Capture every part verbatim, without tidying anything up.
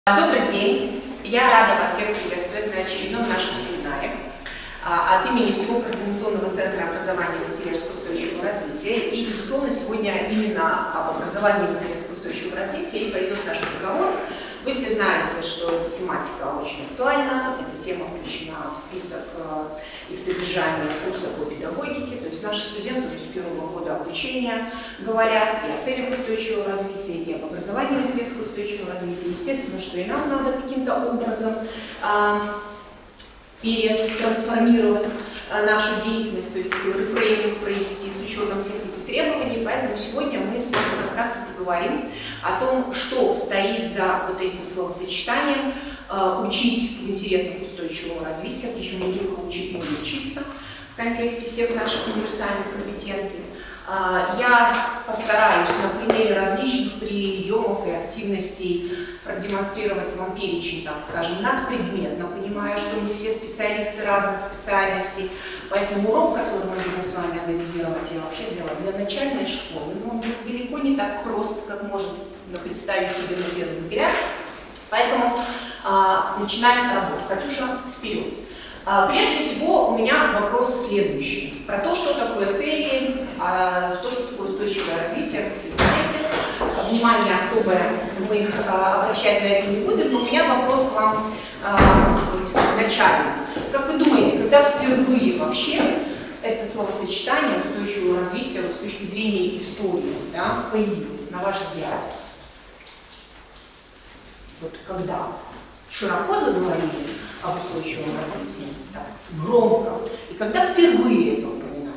Добрый день! Я рада вас всех приветствовать на очередном нашем семинаре от имени всего Координационного центра образования в интересах устойчивого развития. И, безусловно, сегодня именно об образовании в интересах устойчивого развития и пойдет наш разговор. Вы все знаете, что эта тематика очень актуальна, эта тема включена в список и в содержание курса по педагогике, то есть наши студенты уже с первого года обучения говорят и о целях устойчивого развития, и об образовании в интересах устойчивого развития. Естественно, что и нам надо каким-то образом а, перетрансформировать а, нашу деятельность, то есть такой рефрейминг провести с учетом всех этих требований, поэтому сегодня мы с вами как раз и поговорим о том, что стоит за вот этим словосочетанием э, «учить в интересах устойчивого развития», причем не только учить, но и учиться в контексте всех наших универсальных компетенций. Э, я постараюсь на примере различных приемов и активностей продемонстрировать вам перечень, так скажем, надпредметно, понимая, что мы все специалисты разных специальностей, поэтому урок, который мы будем с вами анализировать, я вообще взяла для начальной школы, но он будет далеко не так прост, как может представить себе на первый взгляд. Поэтому а, начинаем работу. Катюша, вперед. А, прежде всего, у меня вопросы следующие. Про то, что такое цели, а, то, что такое устойчивое развитие, вы все знаете. Внимание особое мы а, обращать на это не будем, но у меня вопрос к вам а, начальный. Как вы думаете, когда впервые вообще это словосочетание устойчивого развития вот, с точки зрения истории, да, появилось, на ваш взгляд? Вот когда широко заговорили об устойчивом развитии, так, громко, и когда впервые это упоминали?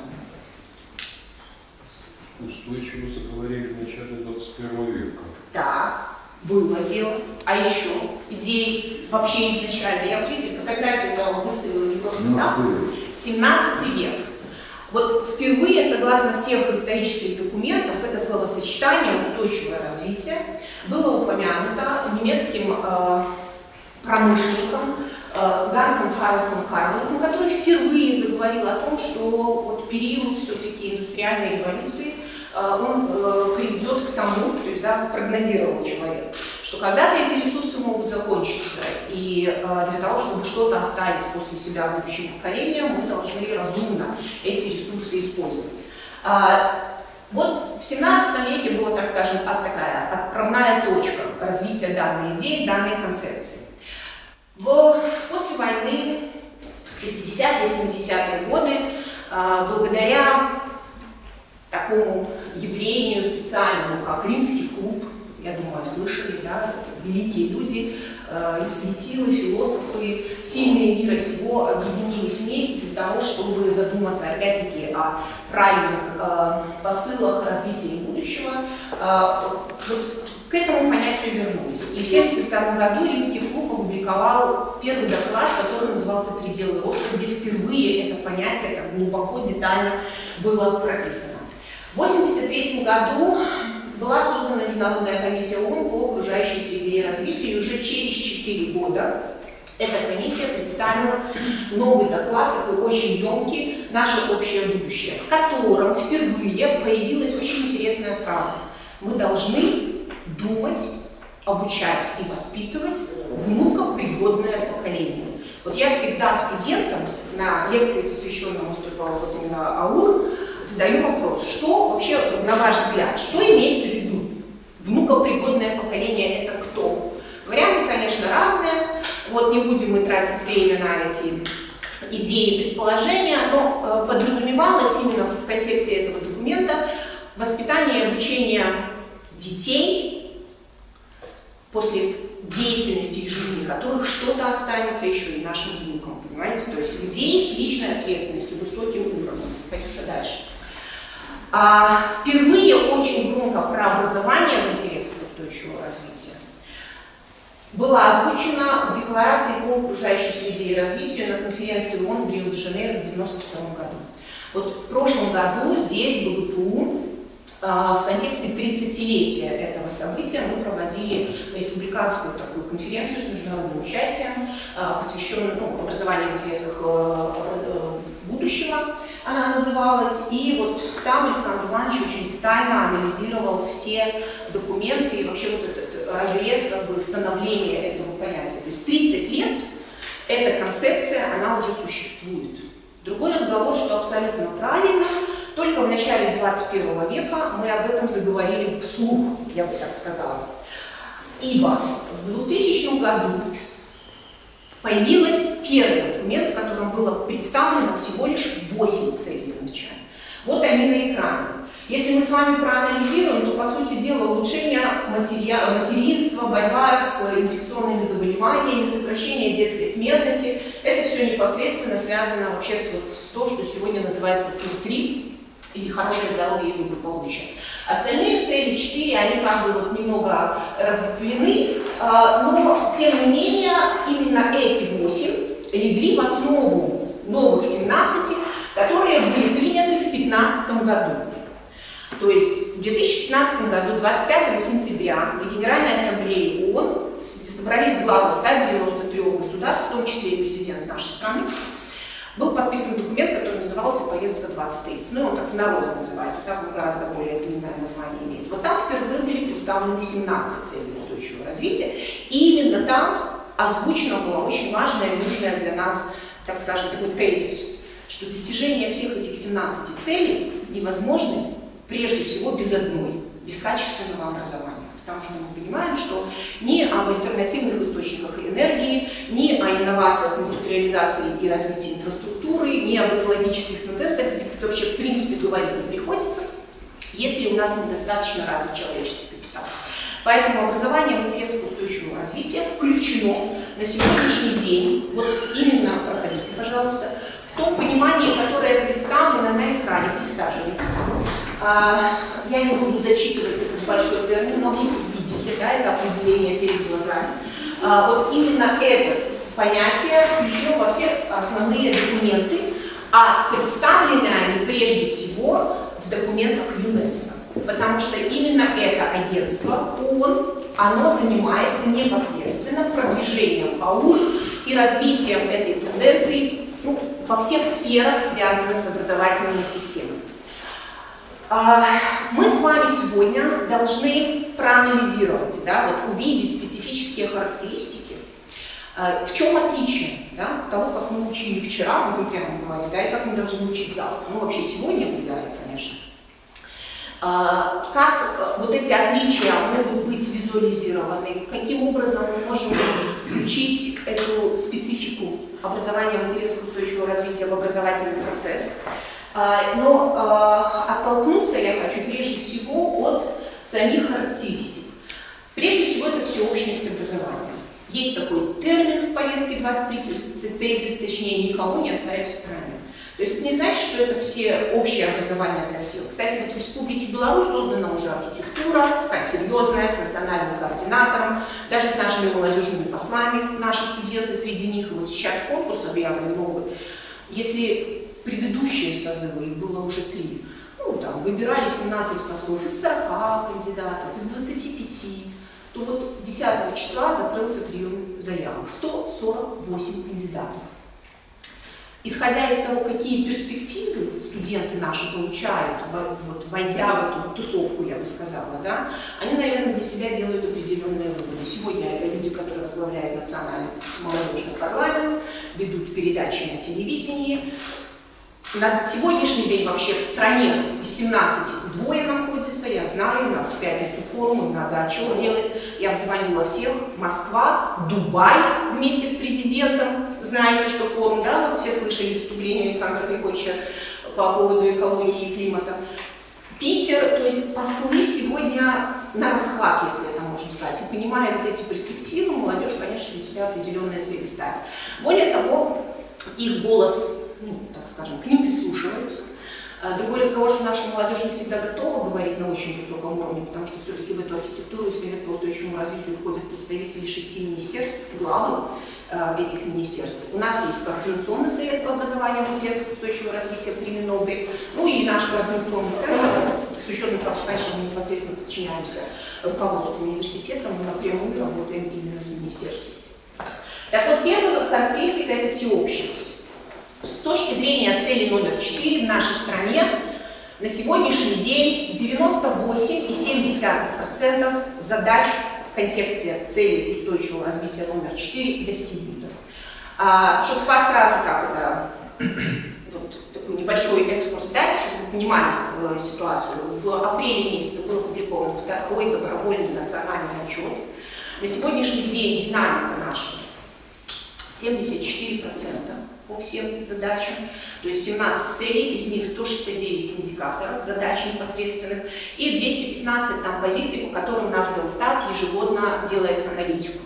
Устойчиво заговорили в начале двадцать первого века. Так, было дело. А еще идеи вообще изначально. Я вот видите, фотографию я вам выставила не просто так. семнадцатый век. Вот впервые, согласно всех исторических документов, это словосочетание «устойчивое развитие» было упомянуто немецким э, промышленником э, Гансом Харлотом Карлосом, который впервые заговорил о том, что вот период все-таки индустриальной революции э, он э, приведет к тому, то есть да, прогнозировал человек, что когда-то эти ресурсы могут закончиться, и э, для того, чтобы что-то оставить после себя будущим поколениям, мы должны разумно эти ресурсы использовать. А, вот в семнадцатом веке была, так скажем, от, такая отправная точка развития данной идеи, данной концепции. В, после войны, в шестидесятые, семидесятые годы, а, благодаря такому явлению социальному, как Римский клуб, я думаю, слышали, да, великие люди, э, светилы, философы, сильные мира сего объединились вместе для того, чтобы задуматься опять-таки о правильных э, посылах развития будущего. Э, вот к этому понятию вернулись. И в тысяча девятьсот семьдесят втором году Римский клуб опубликовал первый доклад, который назывался «Пределы роста», где впервые это понятие так глубоко, детально было прописано. В восемьдесят третьем году была создана Международная комиссия ООН по окружающей среде и развитию, и уже через четыре года эта комиссия представила новый доклад, такой очень емкий, «Наше общее будущее», в котором впервые появилась очень интересная фраза: мы должны думать, обучать и воспитывать внукопригодное поколение. Вот я всегда студентам на лекции, посвященном вот именно АУР, задаю вопрос, что вообще, на ваш взгляд, что имеется в виду? Внукопригодное поколение — это кто? Варианты, конечно, разные. Вот не будем мы тратить время на эти идеи и предположения, но э, подразумевалось именно в контексте этого документа воспитание и обучение детей после деятельности и жизни которых что-то останется еще и нашим внукам, понимаете? То есть людей с личной ответственностью, высоким уровнем. Катюша, дальше. А, впервые очень громко про образование в интересах устойчивого развития была озвучена в Декларации по окружающей среде и развитию на конференции ООН в Рио-де-Жанейро в девяносто втором году. Вот в прошлом году здесь, в БГПУ, в контексте тридцатилетия этого события мы проводили республиканскую такую конференцию с международным участием, посвященную ну, образованию в интересах будущего, она называлась. И вот там Александр Иванович очень детально анализировал все документы и вообще вот этот разрез как бы становления этого понятия. То есть тридцать лет эта концепция, она уже существует. Другой разговор, что абсолютно правильно, только в начале двадцать первого века мы об этом заговорили вслух, я бы так сказала. Ибо в двухтысячном году появился первый документ, в котором было представлено всего лишь восемь целей вначале. Вот они на экране. Если мы с вами проанализируем, то, по сути дела, улучшение материя... материнства, борьба с инфекционными заболеваниями, сокращение детской смертности, это все непосредственно связано вообще с, вот, с то, что сегодня называется ЦИР три, или хорошее здоровье и благополучие. Остальные цели четыре, они как бы вот немного разветвлены, но, тем не менее, именно эти восемь легли в основу новых семнадцати, которые были приняты в две тысячи пятнадцатом году. То есть в две тысячи пятнадцатом году, двадцать пятого сентября, на Генеральной Ассамблее ООН, где собрались главы ста девяноста трёх государств, в том числе и президент нашей страны, был подписан документ, который назывался «Повестка двадцать тридцать». Ну, он так в народе называется, так он гораздо более длинное название имеет. Вот там впервые были представлены семнадцать целей устойчивого развития, и именно там озвучена была очень важная и нужная для нас, так скажем, такой тезис, что достижение всех этих семнадцати целей невозможно прежде всего без одной, без качественного образования. Потому что мы понимаем, что ни об альтернативных источниках энергии, ни о инновациях, индустриализации и развитии инфраструктуры, ни об экологических тенденциях вообще в принципе говорить не приходится, если у нас недостаточно развит человеческий капитал. Поэтому образование в интересах устойчивого развития включено на сегодняшний день, вот именно, проходите, пожалуйста, в том понимании, которое представлено на экране. Присаживайтесь. Я не буду зачитывать этот большой термин, но вы видите, да, это определение перед глазами. Вот именно это понятие включено во все основные документы, а представлены они прежде всего в документах ЮНЕСКО. Потому что именно это агентство ООН, оно занимается непосредственно продвижением АУР и развитием этой тенденции, ну, во всех сферах, связанных с образовательной системой. Мы с вами сегодня должны проанализировать, да, вот, увидеть специфические характеристики, в чем отличие, да, того, как мы учили вчера, будем прямо говорить, да, и как мы должны учить завтра, ну вообще сегодня в идеале, конечно. Как вот эти отличия могут быть визуализированы, каким образом мы можем включить эту специфику образования в интересах устойчивого развития в образовательный процесс. Но оттолкнуться я хочу прежде всего от самих характеристик. Прежде всего это всеобщность образования. Есть такой термин в повестке двадцать тридцать, тезис, точнее, никого не оставить в стороне. То есть это не значит, что это все общее образование для всех. Кстати, вот в Республике Беларусь создана уже архитектура, такая серьезная, с национальным координатором, даже с нашими молодежными послами, наши студенты среди них, и вот сейчас конкурс объявлен новый. Если предыдущие созывы, их было уже три, ну там выбирали семнадцать послов из сорока кандидатов, из двадцати пяти, то вот десятого числа закрылся прием заявок, сто сорок восемь кандидатов. Исходя из того, какие перспективы студенты наши получают, вот, войдя в эту тусовку, я бы сказала, да, они, наверное, для себя делают определенные выводы. Сегодня это люди, которые возглавляют национальный молодежный парламент, ведут передачи на телевидении. На сегодняшний день вообще в стране из семнадцати двое находится, я знаю, у нас в пятницу форум, им надо отчет делать. Я обзвонила всех. Москва, Дубай вместе с президентом. Знаете, что форум, да, вы все слышали выступление Александра Григорьевича по поводу экологии и климата. Питер, то есть послы сегодня на расхват, если это можно сказать. И понимая вот эти перспективы, молодежь, конечно, для себя определенные цели ставит. Более того, их голос, ну, так скажем, к ним прислушиваются. Другой разговор, что наша молодежь не всегда готова говорить на очень высоком уровне, потому что все-таки в эту архитектуру и Совет по устойчивому развитию входят представители шести министерств, главы э, этих министерств. У нас есть Координационный совет по образованию в интересах устойчивого развития при Минобре, ну и наш координационный центр, с учетом того, что, конечно, мы непосредственно подчиняемся руководству университета, мы напрямую работаем именно с министерством. Так вот, первая характеристика – это всеобщность. С точки зрения цели номер четыре в нашей стране на сегодняшний день девяносто восемь и семь десятых процента задач в контексте целей устойчивого развития номер четыре достигнуты. А, чтобы вас сразу как это, вот, такой небольшой экскурс дать, чтобы вы понимали э, ситуацию. В апреле месяце был опубликован второй добровольный национальный отчет. На сегодняшний день динамика наша семьдесят четыре процента по всем задачам, то есть семнадцать целей, из них сто шестьдесят девять индикаторов, задач непосредственных, и двести пятнадцать там позиций, по которым наш Белстат ежегодно делает аналитику.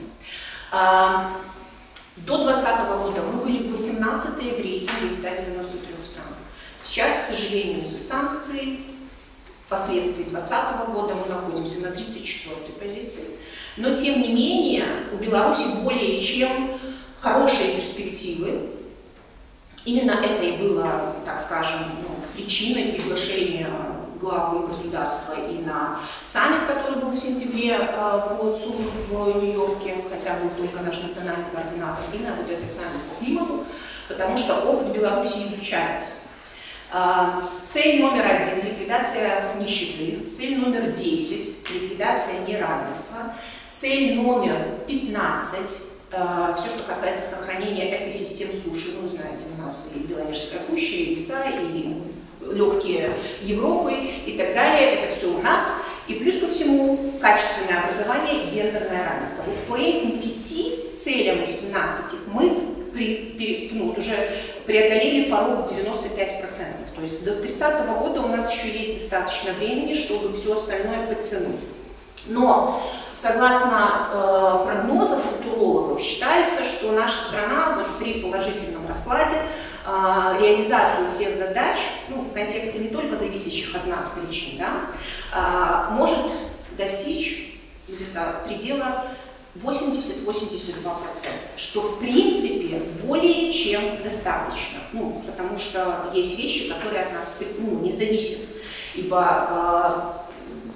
А, до две тысячи двадцатого года мы были восемнадцатые в рейтинге из ста девяноста трёх стран. Сейчас, к сожалению, из-за санкций, последствий две тысячи двадцатого года мы находимся на тридцать четвёртой позиции. Но, тем не менее, у Беларуси более чем хорошие перспективы. Именно это и было, так скажем, ну, причиной приглашения главы государства и на саммит, который был в сентябре э, по ЦУР в Нью-Йорке, хотя был только наш национальный координатор, и на вот этот саммит по климату, потому что опыт Беларуси изучается. Э, цель номер один – ликвидация нищеты. Цель номер десять – ликвидация неравенства. Цель номер пятнадцать – все, что касается сохранения экосистем суши. Вы знаете, у нас и Беловежская пуща, и леса, и легкие Европы, и так далее. Это все у нас. И плюс ко всему качественное образование и гендерное равенство. Вот по этим пяти целям из семнадцати мы при, при, ну, вот уже преодолели порог в девяносто пять процентов. То есть до тридцатого года у нас еще есть достаточно времени, чтобы все остальное подтянуть. Но согласно э, прогнозам футурологов считается, что наша страна вот, при положительном раскладе э, реализацию всех задач, ну, в контексте не только зависящих от нас причин, да, э, может достичь где-то предела восемьдесят — восемьдесят два процента, что в принципе более чем достаточно, ну, потому что есть вещи, которые от нас, ну, не зависят, ибо э,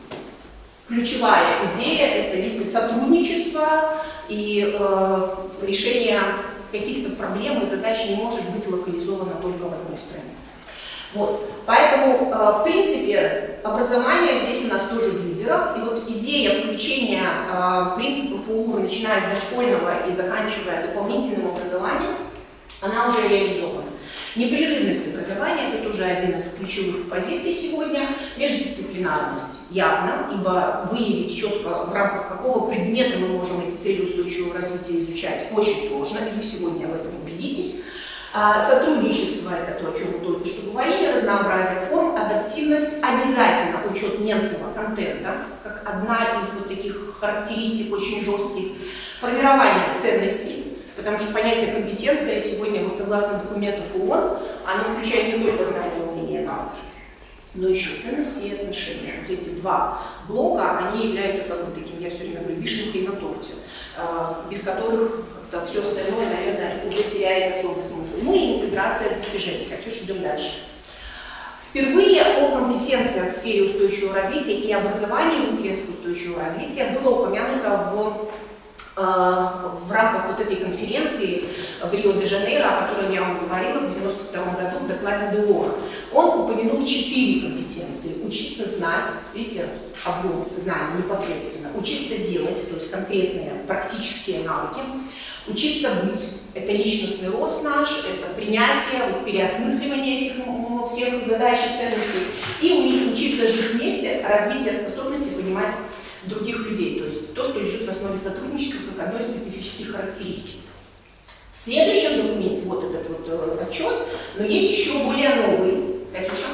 ключевая идея – это ведь сотрудничество, и э, решение каких-то проблем и задач не может быть локализовано только в одной стране. Вот. Поэтому, э, в принципе, образование здесь у нас тоже в лидерах. И вот идея включения э, принципов ОУР, начиная с дошкольного и заканчивая дополнительным образованием, она уже реализована. Непрерывность образования – это тоже один из ключевых позиций сегодня. Междисциплинарность явно, ибо выявить четко, в рамках какого предмета мы можем эти цели устойчивого развития изучать, очень сложно, и вы сегодня в этом убедитесь. А сотрудничество – это то, о чем мы только что говорили, разнообразие форм, адаптивность, обязательно учет менсного контента, как одна из вот таких характеристик очень жестких, формирование ценностей. Потому что понятие компетенция сегодня, вот согласно документов ООН, оно включает не только знания, умения, навыки, но еще ценности и отношения. Вот эти два блока, они являются, как бы таким, я все время говорю, вишенкой на торте, без которых как-то все остальное, наверное, уже теряет особый смысл. Ну и интеграция достижений. Катюш, идем дальше. Впервые о компетенциях в сфере устойчивого развития и образования в интересах устойчивого развития было упомянуто в в рамках вот этой конференции в Рио-де-Жанейро, о которой я вам говорила в девяносто втором году в докладе Делора. Он упомянул четыре компетенции. Учиться знать, видите, объем знаний непосредственно. Учиться делать, то есть конкретные практические навыки. Учиться быть, это личностный рост наш, это принятие, вот, переосмысливание этих всех задач и ценностей. И учиться жить вместе, развитие способности понимать других людей, то есть то, что лежит в основе сотрудничества как одной из специфических характеристик. В следующем документе, вот этот вот э, отчет, но есть еще более новый, Катюша.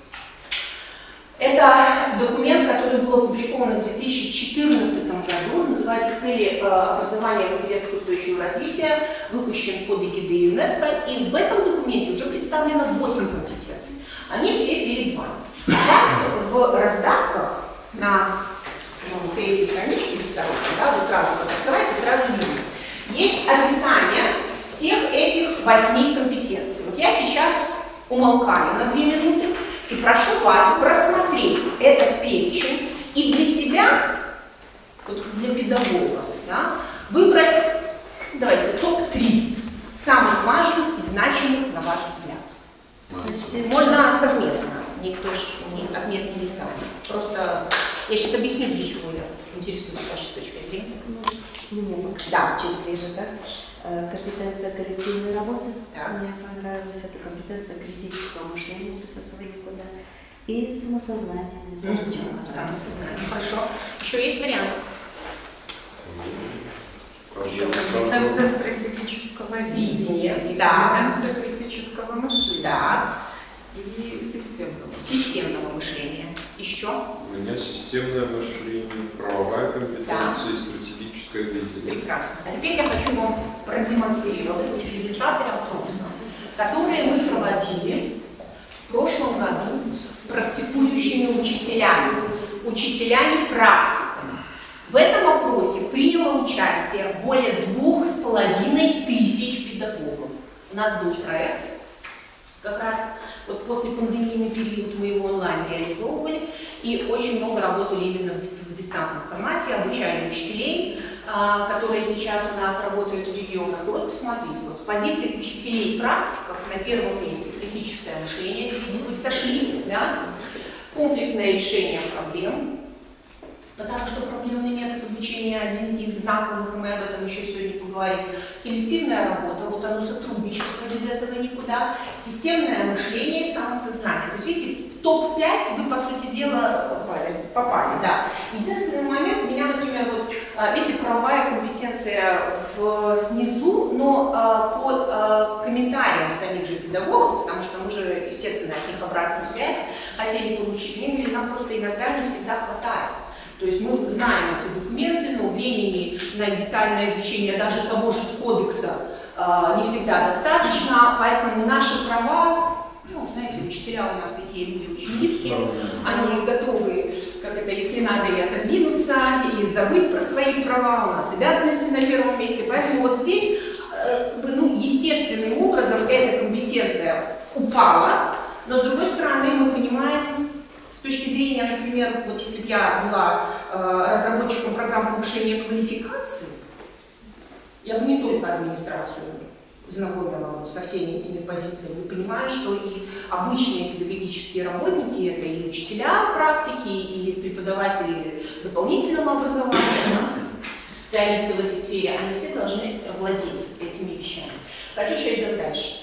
Это документ, который был опубликован в две тысячи четырнадцатом году, называется «Цели э, образования в интересах устойчивого развития», выпущен под эгидой ЮНЕСКО, и в этом документе уже представлено восемь компетенций. Они все перед вами. У вас в раздатках на ну, третьей страничке или второй, да, вы сразу открываете, сразу видите. Есть описание всех этих восьми компетенций. Вот я сейчас умолкаю на две минуты и прошу вас просмотреть этот перечень и для себя, вот для педагога, да, выбрать, давайте, топ три самых важных и значимых, на ваш взгляд. Можно совместно, никто же отметки не ставит. Просто Я сейчас объясню, для чего я интересуюсь вашей точкой зрения. Мне да. чуть ближе, да? Компетенция коллективной работы. Да. Мне понравилась эта компетенция критического мышления, без этого никуда. И самосознание. Mm-hmm. Самосознание. Хорошо. Еще есть вариант? Компетенция стратегического видения. видения. Да. Компетенция критического мышления. Да. И системного. Системного мышления. Еще? У меня системное мышление, правовая компетенция да. и стратегическое видение. Прекрасно. А теперь я хочу вам продемонстрировать результаты опроса, которые мы проводили в прошлом году с практикующими учителями, учителями-практиками. В этом опросе приняло участие более двух с половиной тысяч педагогов. У нас был проект, как раз вот после пандемийный период мы его онлайн реализовывали, и очень много работали именно в дистантном формате, обучали учителей, которые сейчас у нас работают в регионах. И вот посмотрите, вот с позиции учителей-практиков на первом месте критическое мышление, здесь вы сошлись, да? Комплексное решение проблем, потому что проблемный метод обучения один из знаковых, и мы об этом еще сегодня поговорим. Коллективная работа, вот оно сотрудничество, без этого никуда. Системное мышление и самосознание. То есть, видите, в топ пять вы, по сути дела, попали. попали да. Единственный момент, у меня, например, вот, видите, правовая компетенция внизу, но по комментариям самих же педагогов, потому что мы же, естественно, от них обратную связь хотели получить, мне говорили, нам просто иногда не всегда хватает. То есть мы знаем эти документы, но времени на детальное изучение даже того же кодекса э, не всегда достаточно, поэтому наши права, ну, знаете, учителя у нас такие люди очень гибкие, они готовы, как это, если надо, и отодвинуться, и забыть про свои права, у нас обязанности на первом месте, поэтому вот здесь, э, ну, естественным образом эта компетенция упала, но с другой стороны мы понимаем, с точки зрения, например, вот если бы я была э, разработчиком программ повышения квалификации, я бы не только администрацию знакомила со всеми этими позициями, понимаю, что и обычные педагогические работники, это и учителя практики, и преподаватели дополнительного образования, специалисты в этой сфере, они все должны владеть этими вещами. Катюша идет дальше.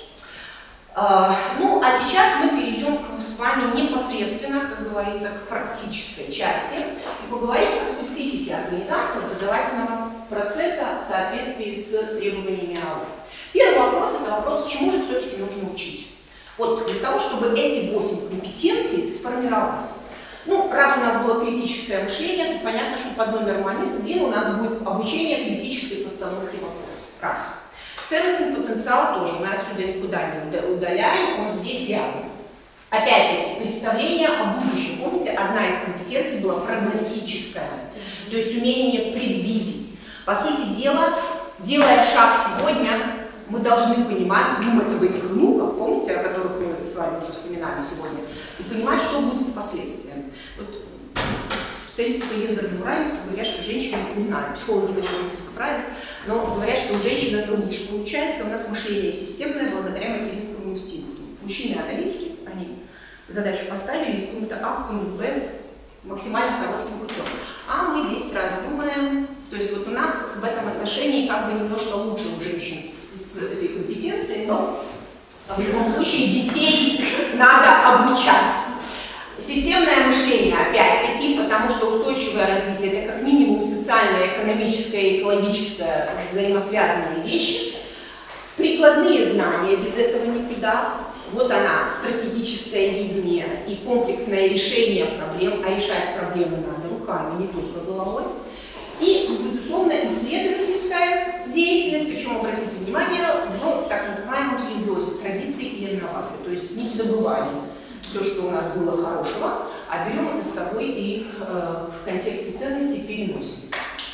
Uh, ну, а сейчас мы перейдем с вами непосредственно, как говорится, к практической части и поговорим о специфике организации образовательного процесса в соответствии с требованиями АО. Первый вопрос – это вопрос, чему же все-таки нужно учить? Вот для того, чтобы эти восемь компетенций сформировать. Ну, раз у нас было критическое мышление, то понятно, что под номером один у нас будет обучение критической постановки вопросов. Раз. Целостный потенциал тоже, мы отсюда никуда не удаляем, он здесь рядом. Опять-таки, представление о будущем. Помните, одна из компетенций была прогностическая, то есть умение предвидеть. По сути дела, делая шаг сегодня, мы должны понимать, думать об этих внуках, помните, о которых мы с вами уже вспоминали сегодня, и понимать, что будет впоследствии. Вот, специалисты по гендерному равенству говорят, что женщины, не знаю, психологи говорят, может быть, правильно, но говорят, что у женщин это лучше получается, у нас мышление системное благодаря материнскому инстинкту. Мужчины-аналитики, они задачу поставили из пункта А в пункт Б максимально коротким путем. А мы здесь раздумаем, то есть вот у нас в этом отношении как бы немножко лучше у женщин с, с этой компетенцией, но в любом случае детей надо обучать. Системное мышление, опять-таки, потому что устойчивое развитие – это как минимум социальное, экономическое и экологическое взаимосвязанные вещи. Прикладные знания, без этого никуда. Вот она, стратегическое видение и комплексное решение проблем, а решать проблемы надо руками, не только головой. И, безусловно, исследовательская деятельность, причем, обратите внимание, в так называемом симбиозе традиций и инноваций, то есть не забываем все, что у нас было хорошего, а берем это с собой и э, в контексте ценностей переносим.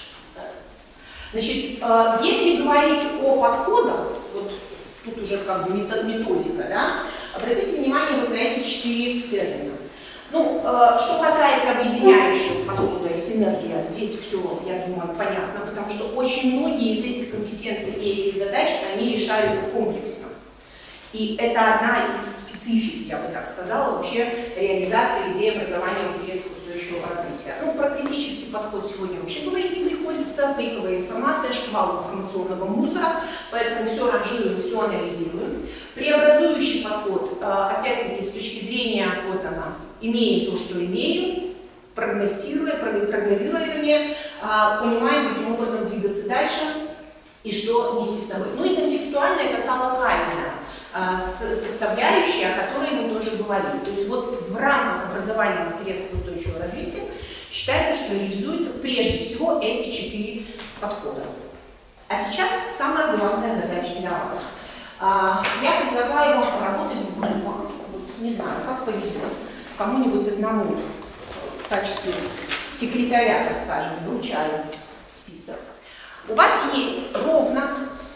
Значит, э, если говорить о подходах, вот тут уже как бы методика, да, обратите внимание вот на эти четыре термина. Ну, э, что касается объединяющего подхода и синергии, здесь все, я думаю, понятно, потому что очень многие из этих компетенций и этих задач, они решаются комплексно. И это одна из специфик, я бы так сказала, вообще реализации идеи образования в интересах устойчивого развития. Ну, про критический подход сегодня вообще говорить не приходится, фейковая информация, шквал информационного мусора, поэтому все ранжируем, все анализируем. Преобразующий подход, опять-таки, с точки зрения, вот она, имеем то, что имеем, прогностируя, прогнозирование, понимаем, каким образом двигаться дальше и что нести с собой. Ну и контекстуально это та локальная составляющая, о которой мы тоже говорили. То есть вот в рамках образования в интересах устойчивого развития считается, что реализуются прежде всего эти четыре подхода. А сейчас самая главная задача для вас. Я предлагаю вам поработать в группах. Вот, не знаю, как повезет. Кому-нибудь одному в качестве секретаря, так скажем, вручаю список. У вас есть ровно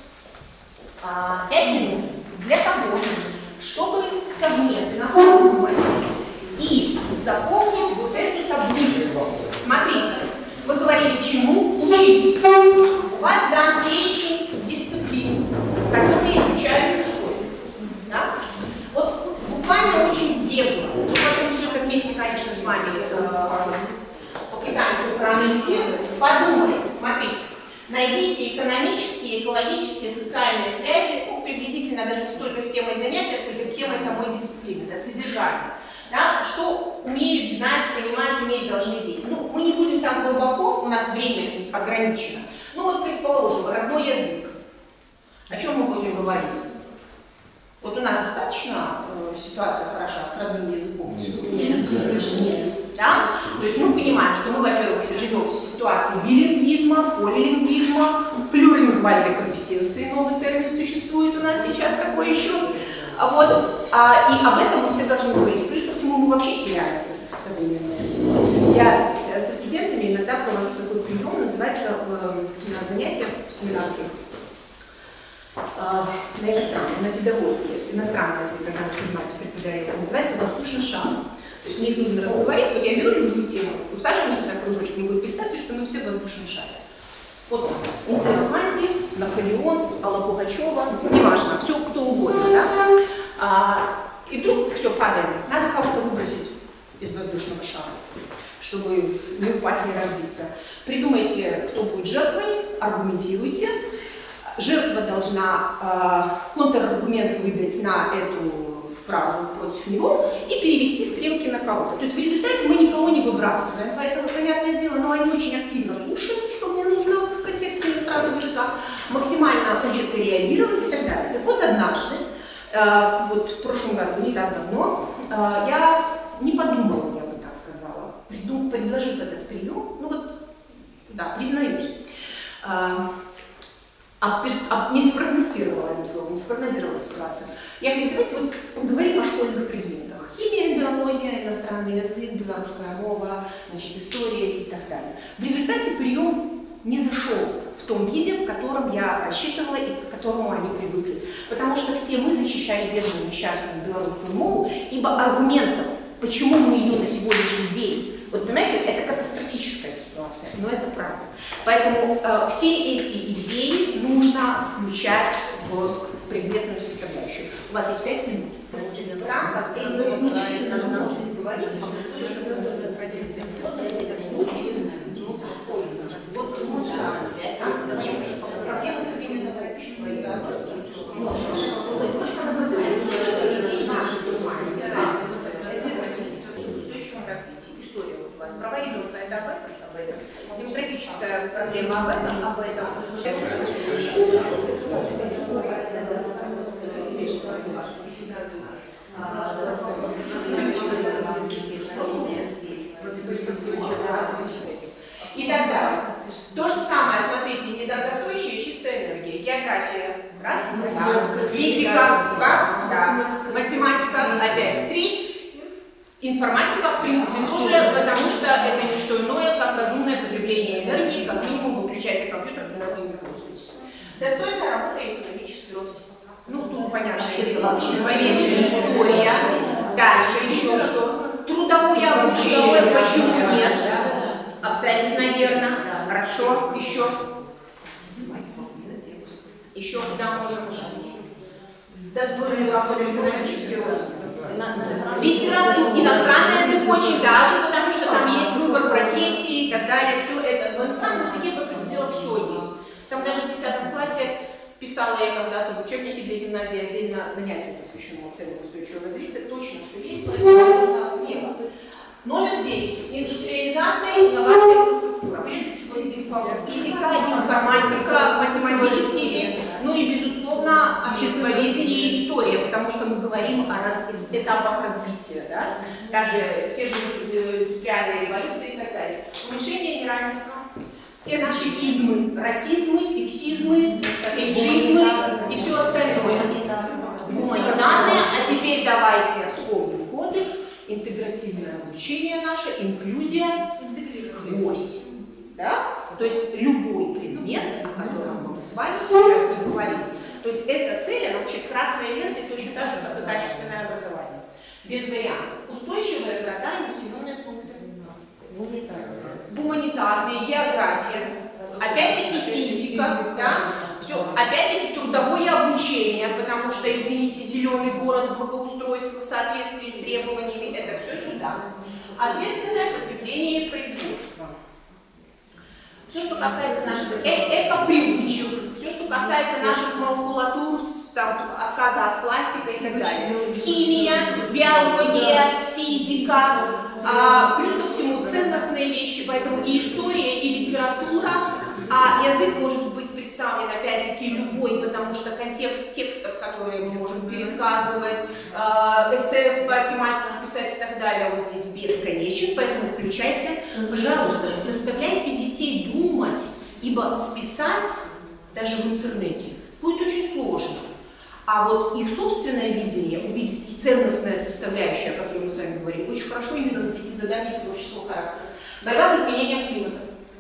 пять минут для того, чтобы совместно подумать и заполнить вот эту таблицу. Смотрите, вы говорили, чему учить. У вас дан перечень дисциплин, которые изучаются в школе. Да? Вот буквально очень бегло. Мы потом все это вместе, конечно, с вами э, попытаемся проанализировать. Подумайте, смотрите. Найдите экономические, экологические, социальные связи, ну, приблизительно даже не столько с темой занятия, сколько с темой самой дисциплины, это содержание. Да? Что умеют знать, понимать, умеют должны дети. Ну, мы не будем так глубоко, у нас время ограничено. Ну вот, предположим, родной язык. О чем мы будем говорить? Вот у нас достаточно э, ситуация хороша с родным языком? Нет. Нет. Нет. Да? То есть мы понимаем, что мы, во-первых, живем в ситуации билингвизма, полилингвизма, плюрилингвальной компетенции, новый термин существует у нас сейчас такой еще. Вот. А, и об этом мы все должны говорить. Плюс ко всему мы вообще теряемся в современном языке. Я со студентами иногда провожу такой прием, называется э, на занятиях семинарских. На иностранном, на педагогике, иностранный язык, когда математик преподает, называется «воздушный шар». То есть мне их нужно разговорить, вот я беру любую тему, усаживаемся так кружочком, и вы представьте, что мы все в воздушном шаре. Вот Инцерокмантий, Наполеон, Алла Пугачева, неважно, все кто угодно, да? А, и вдруг все падает, надо кого-то выбросить из воздушного шара, чтобы не упасть, не разбиться. Придумайте, кто будет жертвой, аргументируйте. Жертва должна э, контраргумент выдать на эту фразу против него и перевести стрелки на кого-то. То есть в результате мы никого не выбрасываем, поэтому, понятное дело, но они очень активно слушают, что мне нужно в контексте иностранного языка, максимально учатся реагировать и так далее. Так вот, однажды, э, вот в прошлом году, не так давно, э, я не подумала, я бы так сказала, приду, предложив этот прием, ну вот, да, признаюсь, э, А, а, не спрогностировала, одним словом, не спрогнозировала ситуацию. Я говорю, давайте вот поговорим о школьных предметах. Химия, биология, иностранный язык, белорусская мова, значит, история и так далее. В результате прием не зашел в том виде, в котором я рассчитывала и к которому они привыкли. Потому что все мы защищали бедную несчастную белорусскую мову, ибо аргументов, почему мы ее на сегодняшний день, вот понимаете, это катастрофическая ситуация, но это правда. Поэтому э, все эти идеи нужно включать в предметную составляющую. У вас есть пять минут. В рамках этой действительно нужно говорить о проблемы современного общества и история у вас. Права ребенка это об этом, об этом. Демографическая проблема об этом, об этом. И так далее. То же самое, смотрите, недорогостоящая чистая энергия, география, раз, два, физика, два, да, математика, опять три. Информатика, в принципе, тоже, потому что это не что иное, как разумное потребление энергии, как минимум выключайте компьютер, когда вы не пользуетесь. Достойная работа и экономический рост. Ну, тут понятно, если обществоведение, история. Дальше еще что? Трудовое обучение, почему нет? Абсолютно верно. Хорошо, еще. Еще куда можем? Достойный экономический рост. Литература, иностранный язык очень даже, потому что там есть выбор профессии и так далее. Все это. В иностранном языке, по сути дела, все есть. Там даже в десятом классе писала я когда-то в учебнике для гимназии отдельно занятие, посвященное целям устойчивого развития. Точно все есть, поэтому можно смело. Номер девять. Индустриализация, инновация, инфраструктура. Прежде всего, физика, информатика, математический весь, ну и, безусловно, обществоведение и история, потому что мы говорим о раз, этапах развития, да? Даже те же индустриальные революции и так далее. Уменьшение неравенства, все наши измы, расизмы, сексизмы, эйджизмы и все остальное. Гуманитарные, а теперь давайте вспомним кодекс. Интегративное обучение наше, инклюзия сквозь. Да? То есть любой предмет, о котором мы с вами сейчас и говорим. То есть эта цель, она вообще красная лента, точно так же, как и качественное образование. Без вариантов. Устойчивая города и населенные пункты. Гуманитарные, география. Опять-таки физика, да? Все, опять-таки трудовое обучение, потому что, извините, зеленый город, благоустройство в соответствии с требованиями, это все сюда. Ответственное потребление и производство. Все, что касается наших э эко-привычек, все, что касается наших макулатур, там, отказа от пластика и так далее. Химия, биология, физика, а, плюс ко всему ценностные вещи, поэтому и история, и литература. А язык может быть представлен, опять-таки, любой, потому что контекст текстов, которые мы можем пересказывать, э, эссе по тематике писать и так далее, он здесь бесконечен, поэтому включайте, пожалуйста, заставляйте детей думать, ибо списать даже в интернете будет очень сложно. А вот их собственное видение, увидеть и ценностная составляющая, о которой мы с вами говорим, очень хорошо именно на таких заданиях творческого характера. Борьба с изменением климата.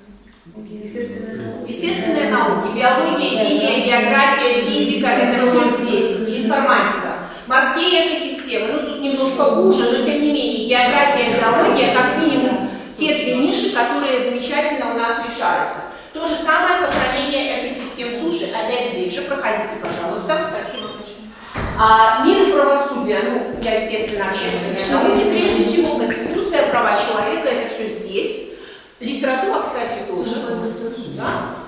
Естественные науки, биология, химия, география, физика, это все здесь, информатика. Морские экосистемы, ну тут немножко хуже, но тем не менее, география, биология, как минимум, те две ниши, которые замечательно у нас решаются. То же самое сохранение экосистем суши, опять здесь же, проходите, пожалуйста. А, мир и правосудие, ну, я, естественно, общественные науки, прежде всего, конституция, права человека, это все здесь. Литература, кстати, тоже. Да?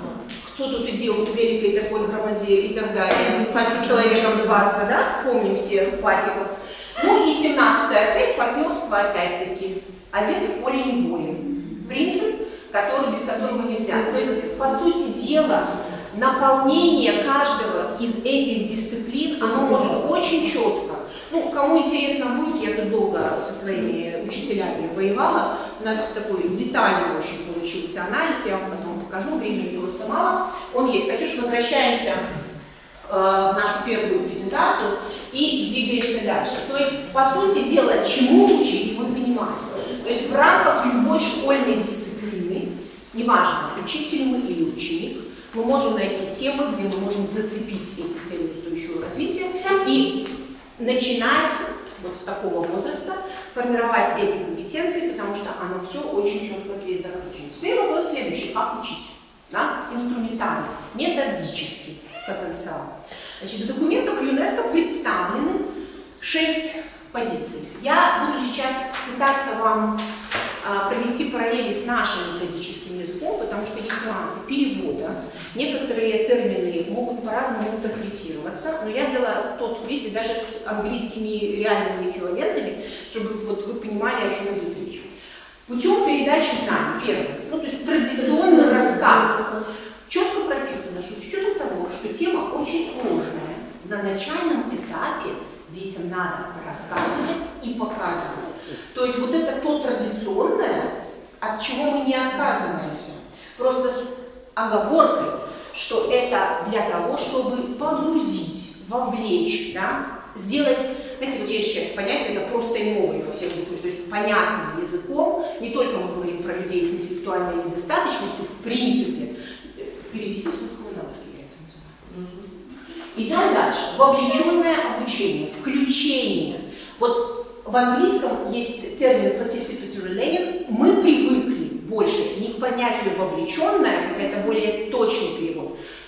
Кто тут идеал великой такой громаде и так далее. Хочу человеком зваться, да? Помним все классиков. Ну и семнадцатая цель, партнерство, опять-таки. Один в поле не воин. Принцип, который, без которого нельзя. То есть, по сути дела, наполнение каждого из этих дисциплин, оно может очень четко. Ну, кому интересно будет, я тут долго со своими учителями воевала. У нас такой детальный очень получился анализ, я вам потом покажу, времени просто мало. Он есть. Катюш, возвращаемся э, в нашу первую презентацию и двигаемся дальше. То есть, по сути дела, чему учить, вы понимаете. То есть, в рамках любой школьной дисциплины, неважно, учитель мы или ученик, мы можем найти темы, где мы можем зацепить эти цели устойчивого развития и начинать вот с такого возраста формировать эти компетенции, потому что оно все очень четко здесь заключено. Теперь вопрос следующий. Как учить? Да? Инструментально, методический потенциал. Значит, в документах ЮНЕСКО представлены шесть позиций. Я буду сейчас пытаться вам а, провести параллели с нашим методическим языком, потому что есть нюансы перевода. Некоторые термины могут по-разному интерпретироваться, но я взяла тот, видите, даже с английскими реальными эквивалентами, чтобы вот вы понимали, о чем идет речь. Путем передачи знаний, первое, ну то есть традиционный рассказ, четко прописано, что с учетом того, что тема очень сложная, на начальном этапе детям надо рассказывать и показывать. То есть вот это то традиционное, от чего мы не отказываемся. Просто с оговоркой, что это для того, чтобы погрузить, вовлечь, да, сделать, знаете, вот есть сейчас понятие, это просто и новое во всех языках, то есть понятным языком, не только мы говорим про людей с интеллектуальной недостаточностью, в принципе, перевести с русского на русский, я это называю. Идем дальше. Вовлеченное обучение, включение. Вот в английском есть термин participatory learning. Мы привыкли больше не к понятию вовлеченное, хотя это более точный перевод,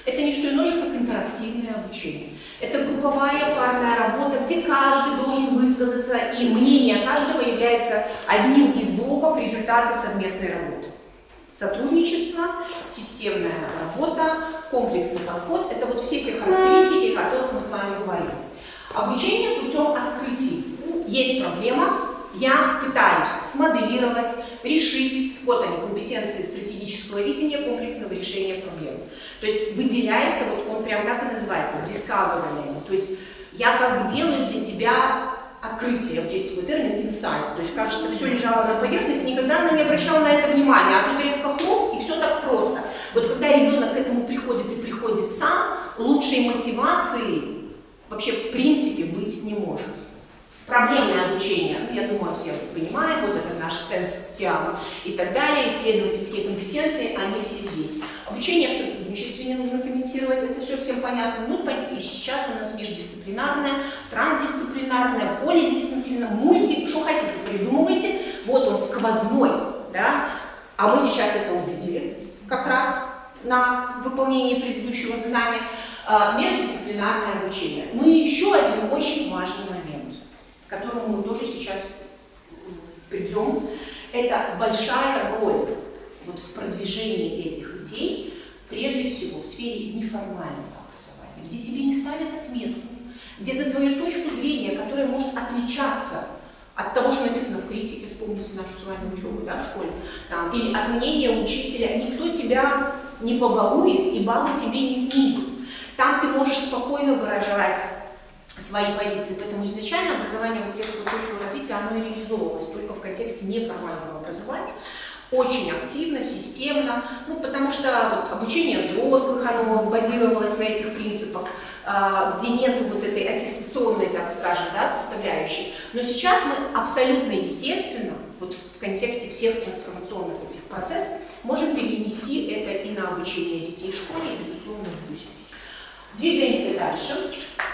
Это не что иное, как интерактивное обучение. Это групповая парная работа, где каждый должен высказаться, и мнение каждого является одним из блоков результата совместной работы. Сотрудничество, системная работа, комплексный подход – это вот все те характеристики, о которых мы с вами говорим. Обучение путем открытий. Есть проблема, я пытаюсь смоделировать, решить, вот они, компетенции стратегического видения, комплексного решения проблем. То есть выделяется, вот он прям так и называется, discovery. То есть я как бы делаю для себя открытие, вот есть такой термин insight, то есть кажется, все лежало на поверхности, никогда она не обращала на это внимания, а тут резко хлоп, и все так просто. Вот когда ребенок к этому приходит и приходит сам, лучшей мотивации вообще в принципе быть не может. Проблемное обучение, ну, я думаю, все понимаем, вот это наш стенс-тиам и так далее, исследовательские компетенции, они все здесь. Обучение в сотрудничестве не нужно комментировать, это все всем понятно. Ну, и сейчас у нас междисциплинарное, трансдисциплинарное, полидисциплинарное, мульти, что хотите, придумывайте. Вот он сквозной, да, а мы сейчас это увидели как раз на выполнении предыдущего задания. Междисциплинарное обучение. Ну и еще один очень важный момент, к которому мы тоже сейчас придем, это большая роль вот в продвижении этих идей, прежде всего в сфере неформального образования, где тебе не ставят отметку, где за твою точку зрения, которая может отличаться от того, что написано в критике, вспомните нашу с вами учебу, да, в школе, там, или от мнения учителя, никто тебя не побалует и баллы тебе не снизит. Там ты можешь спокойно выражать свои позиции, поэтому изначально образование в интересах устойчивого развития, оно и реализовывалось только в контексте неформального образования, очень активно, системно, ну, потому что вот, обучение взрослых, оно базировалось на этих принципах, где нету вот этой аттестационной, так скажем, да, составляющей. Но сейчас мы абсолютно естественно, вот в контексте всех трансформационных этих процессов, можем перенести это и на обучение детей в школе, и, безусловно, в вузе. Двигаемся дальше.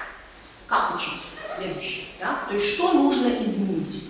Как учить? Следующее. Да? То есть, что нужно изменить?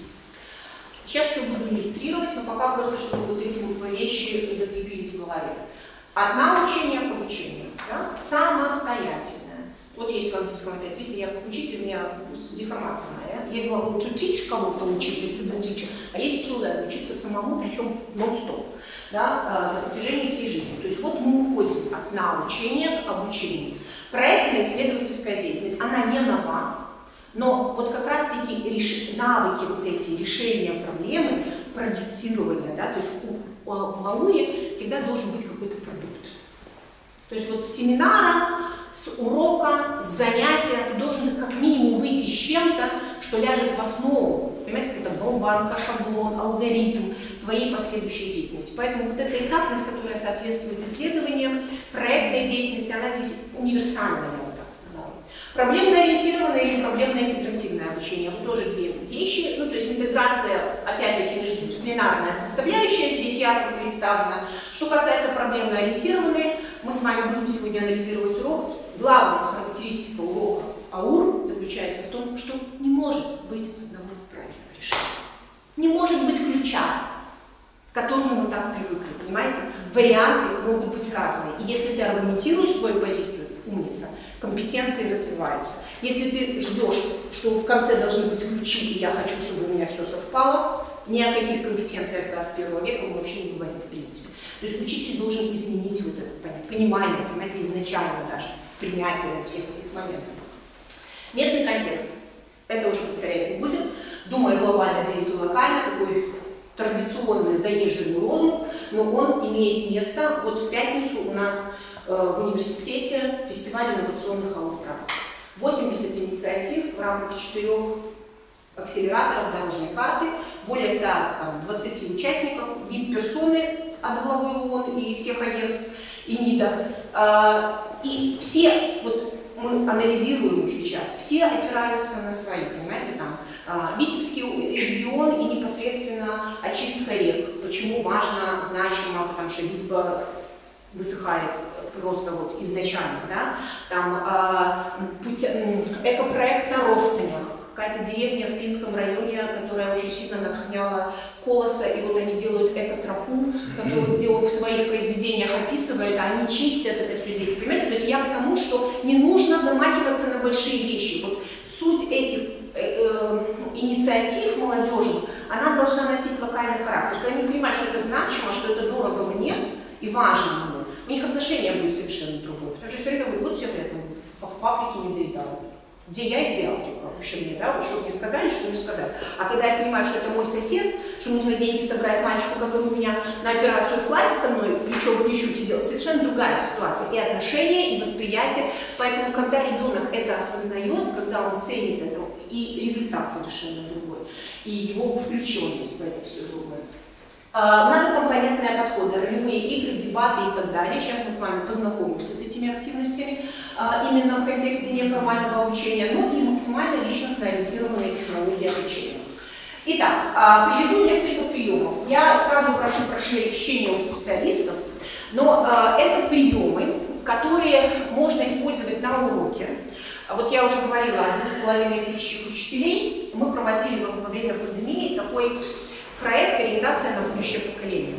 Сейчас все буду иллюстрировать, но пока просто, чтобы вот эти вот вещи закрепились в голове. От научения к обучению. Да? Самостоятельное. Вот есть в английском это, видите, я как учитель, у меня деформация моя. Есть глагол to teach, кого-то учить, to teach, а есть to learn, учиться самому, причем non-stop, да, на протяжении всей жизни. То есть вот мы уходим от научения к обучению. Проектная исследовательская деятельность, она не нова, но вот как раз-таки реш... навыки вот эти, решения проблемы, продюцирования, да, то есть в, в АУРе всегда должен быть какой-то продукт. То есть вот с семинара, с урока, с занятия ты должен как минимум выйти с чем-то, что ляжет в основу, понимаете, какая-то болванка, шаблон, алгоритм твоей последующей деятельности. Поэтому вот эта этапность, которая соответствует исследованиям, проектной деятельности, она здесь универсальная, я бы так сказала. Проблемно-ориентированное или проблемно-интегративное обучение, вот тоже две вещи. Ну, то есть интеграция, опять-таки, междисциплинарная составляющая здесь ярко представлена. Что касается проблемно-ориентированной, мы с вами будем сегодня анализировать урок. Главная характеристика урока АУР заключается в том, что не может быть одного правильного решения. Не может быть ключа, к которому мы так привыкли, понимаете? Варианты могут быть разные. И если ты аргументируешь свою позицию, умница, компетенции развиваются. Если ты ждешь, что в конце должны быть ключи, и я хочу, чтобы у меня все совпало, ни о каких компетенциях двадцать первого века мы вообще не говорим в принципе. То есть учитель должен изменить вот это понимание, понимаете, изначально даже принятие всех этих моментов. Местный контекст. Это уже повторять не будем. Думаю, глобально, действую локально, такой традиционный заезженный лозунг, но он имеет место. Вот в пятницу у нас э, в университете фестиваль инновационных АУР-практик. восемьдесят инициатив в рамках четырех акселераторов дорожной карты, более ста двадцати участников, вип-персоны от главы ООН и всех агентств и МИДа. Э, и все, вот мы анализируем их сейчас, все опираются на свои, понимаете, там, Витебский регион и непосредственно очистка рек. Почему важно, значимо, потому что Витьба высыхает просто вот изначально, да, там, э, путь, э, экопроект на Ростанях, какая-то деревня в Пинском районе, которая очень сильно натхняла Колоса, и вот они делают экотропу, которую, где он в своих произведениях описывает, а они чистят это все дети. Понимаете, то есть я к тому, что не нужно замахиваться на большие вещи. Вот суть этих э, э, инициатив молодежных, она должна носить локальный характер. Когда они понимают, что это значимо, что это дорого мне и важно мне, у них отношение будет совершенно другое. Потому что все время говорят, вот все при этом в Африке не доедают. Где я и где Африка вообще мне, да, вот что мне сказали, что не сказали. А когда я понимаю, что это мой сосед, что нужно деньги собрать мальчику, который у меня на операцию в классе со мной плечо к плечу сидел, совершенно другая ситуация. И отношения, и восприятие. Поэтому, когда ребенок это осознает, когда он ценит это, и результат совершенно другой, и его включенность в это все другое. Многокомпонентные подходы, ролевые игры, дебаты и так далее. Сейчас мы с вами познакомимся с этими активностями именно в контексте неформального обучения, ну и максимально личностно ориентированные технологии обучения. Итак, приведу несколько приемов. Я сразу прошу прощения у специалистов, но это приемы, которые можно использовать на уроке. Вот я уже говорила о двух с половиной тысячах учителей. Мы проводили во время пандемии такой проект «Ориентация на будущее поколение»,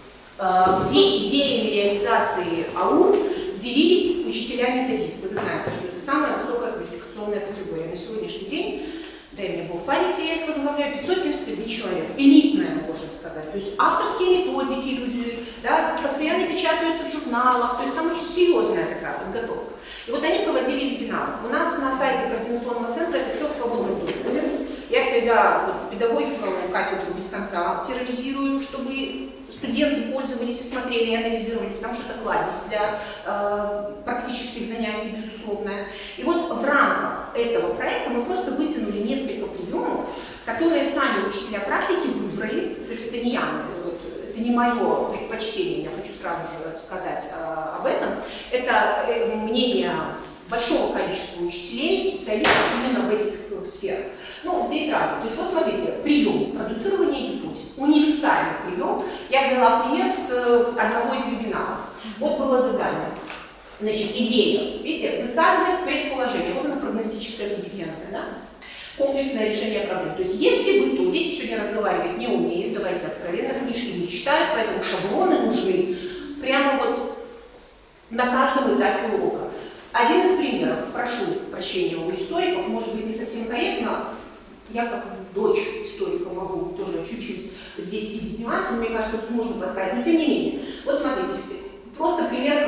где идеями реализации АУР делились учителя-методисты. Вы знаете, что это самая высокая квалификационная категория. На сегодняшний день, дай мне Бог памяти, я их возглавляю, пятьсот семьдесят один человек. Элитная, можно сказать. То есть авторские методики люди, да, постоянно печатаются в журналах, то есть там очень серьезная такая подготовка. И вот они проводили вебинары. У нас на сайте координационного центра это все в свободном доступе. Я всегда вот, педагогику, кафедру без конца терроризирую, чтобы студенты пользовались и смотрели, и анализировали, потому что это кладезь для э, практических занятий, безусловно. И вот в рамках этого проекта мы просто вытянули несколько приемов, которые сами учителя практики выбрали, то есть это не я, вот, это не мое предпочтение, я хочу сразу же сказать э, об этом, это э, мнение большого количества учителей, специалистов именно в этих сферах. Ну, здесь раз. То есть вот смотрите, прием продуцирования гипотез. Универсальный прием. Я взяла пример с одного из вебинаров. Вот было задание. Значит, идея. Видите, высказывать предположение. Вот она прогностическая компетенция, да? Комплексное решение проблем. То есть если вы, то дети сегодня разговаривать не умеют, давайте откровенно, книжки не читают, поэтому шаблоны нужны прямо вот на каждом этапе урока. Один из примеров, прошу прощения у историков, может быть не совсем корректно, я как дочь историка могу тоже чуть-чуть здесь видеть нюансы, мне кажется, тут можно подправить, но тем не менее. Вот смотрите, просто пример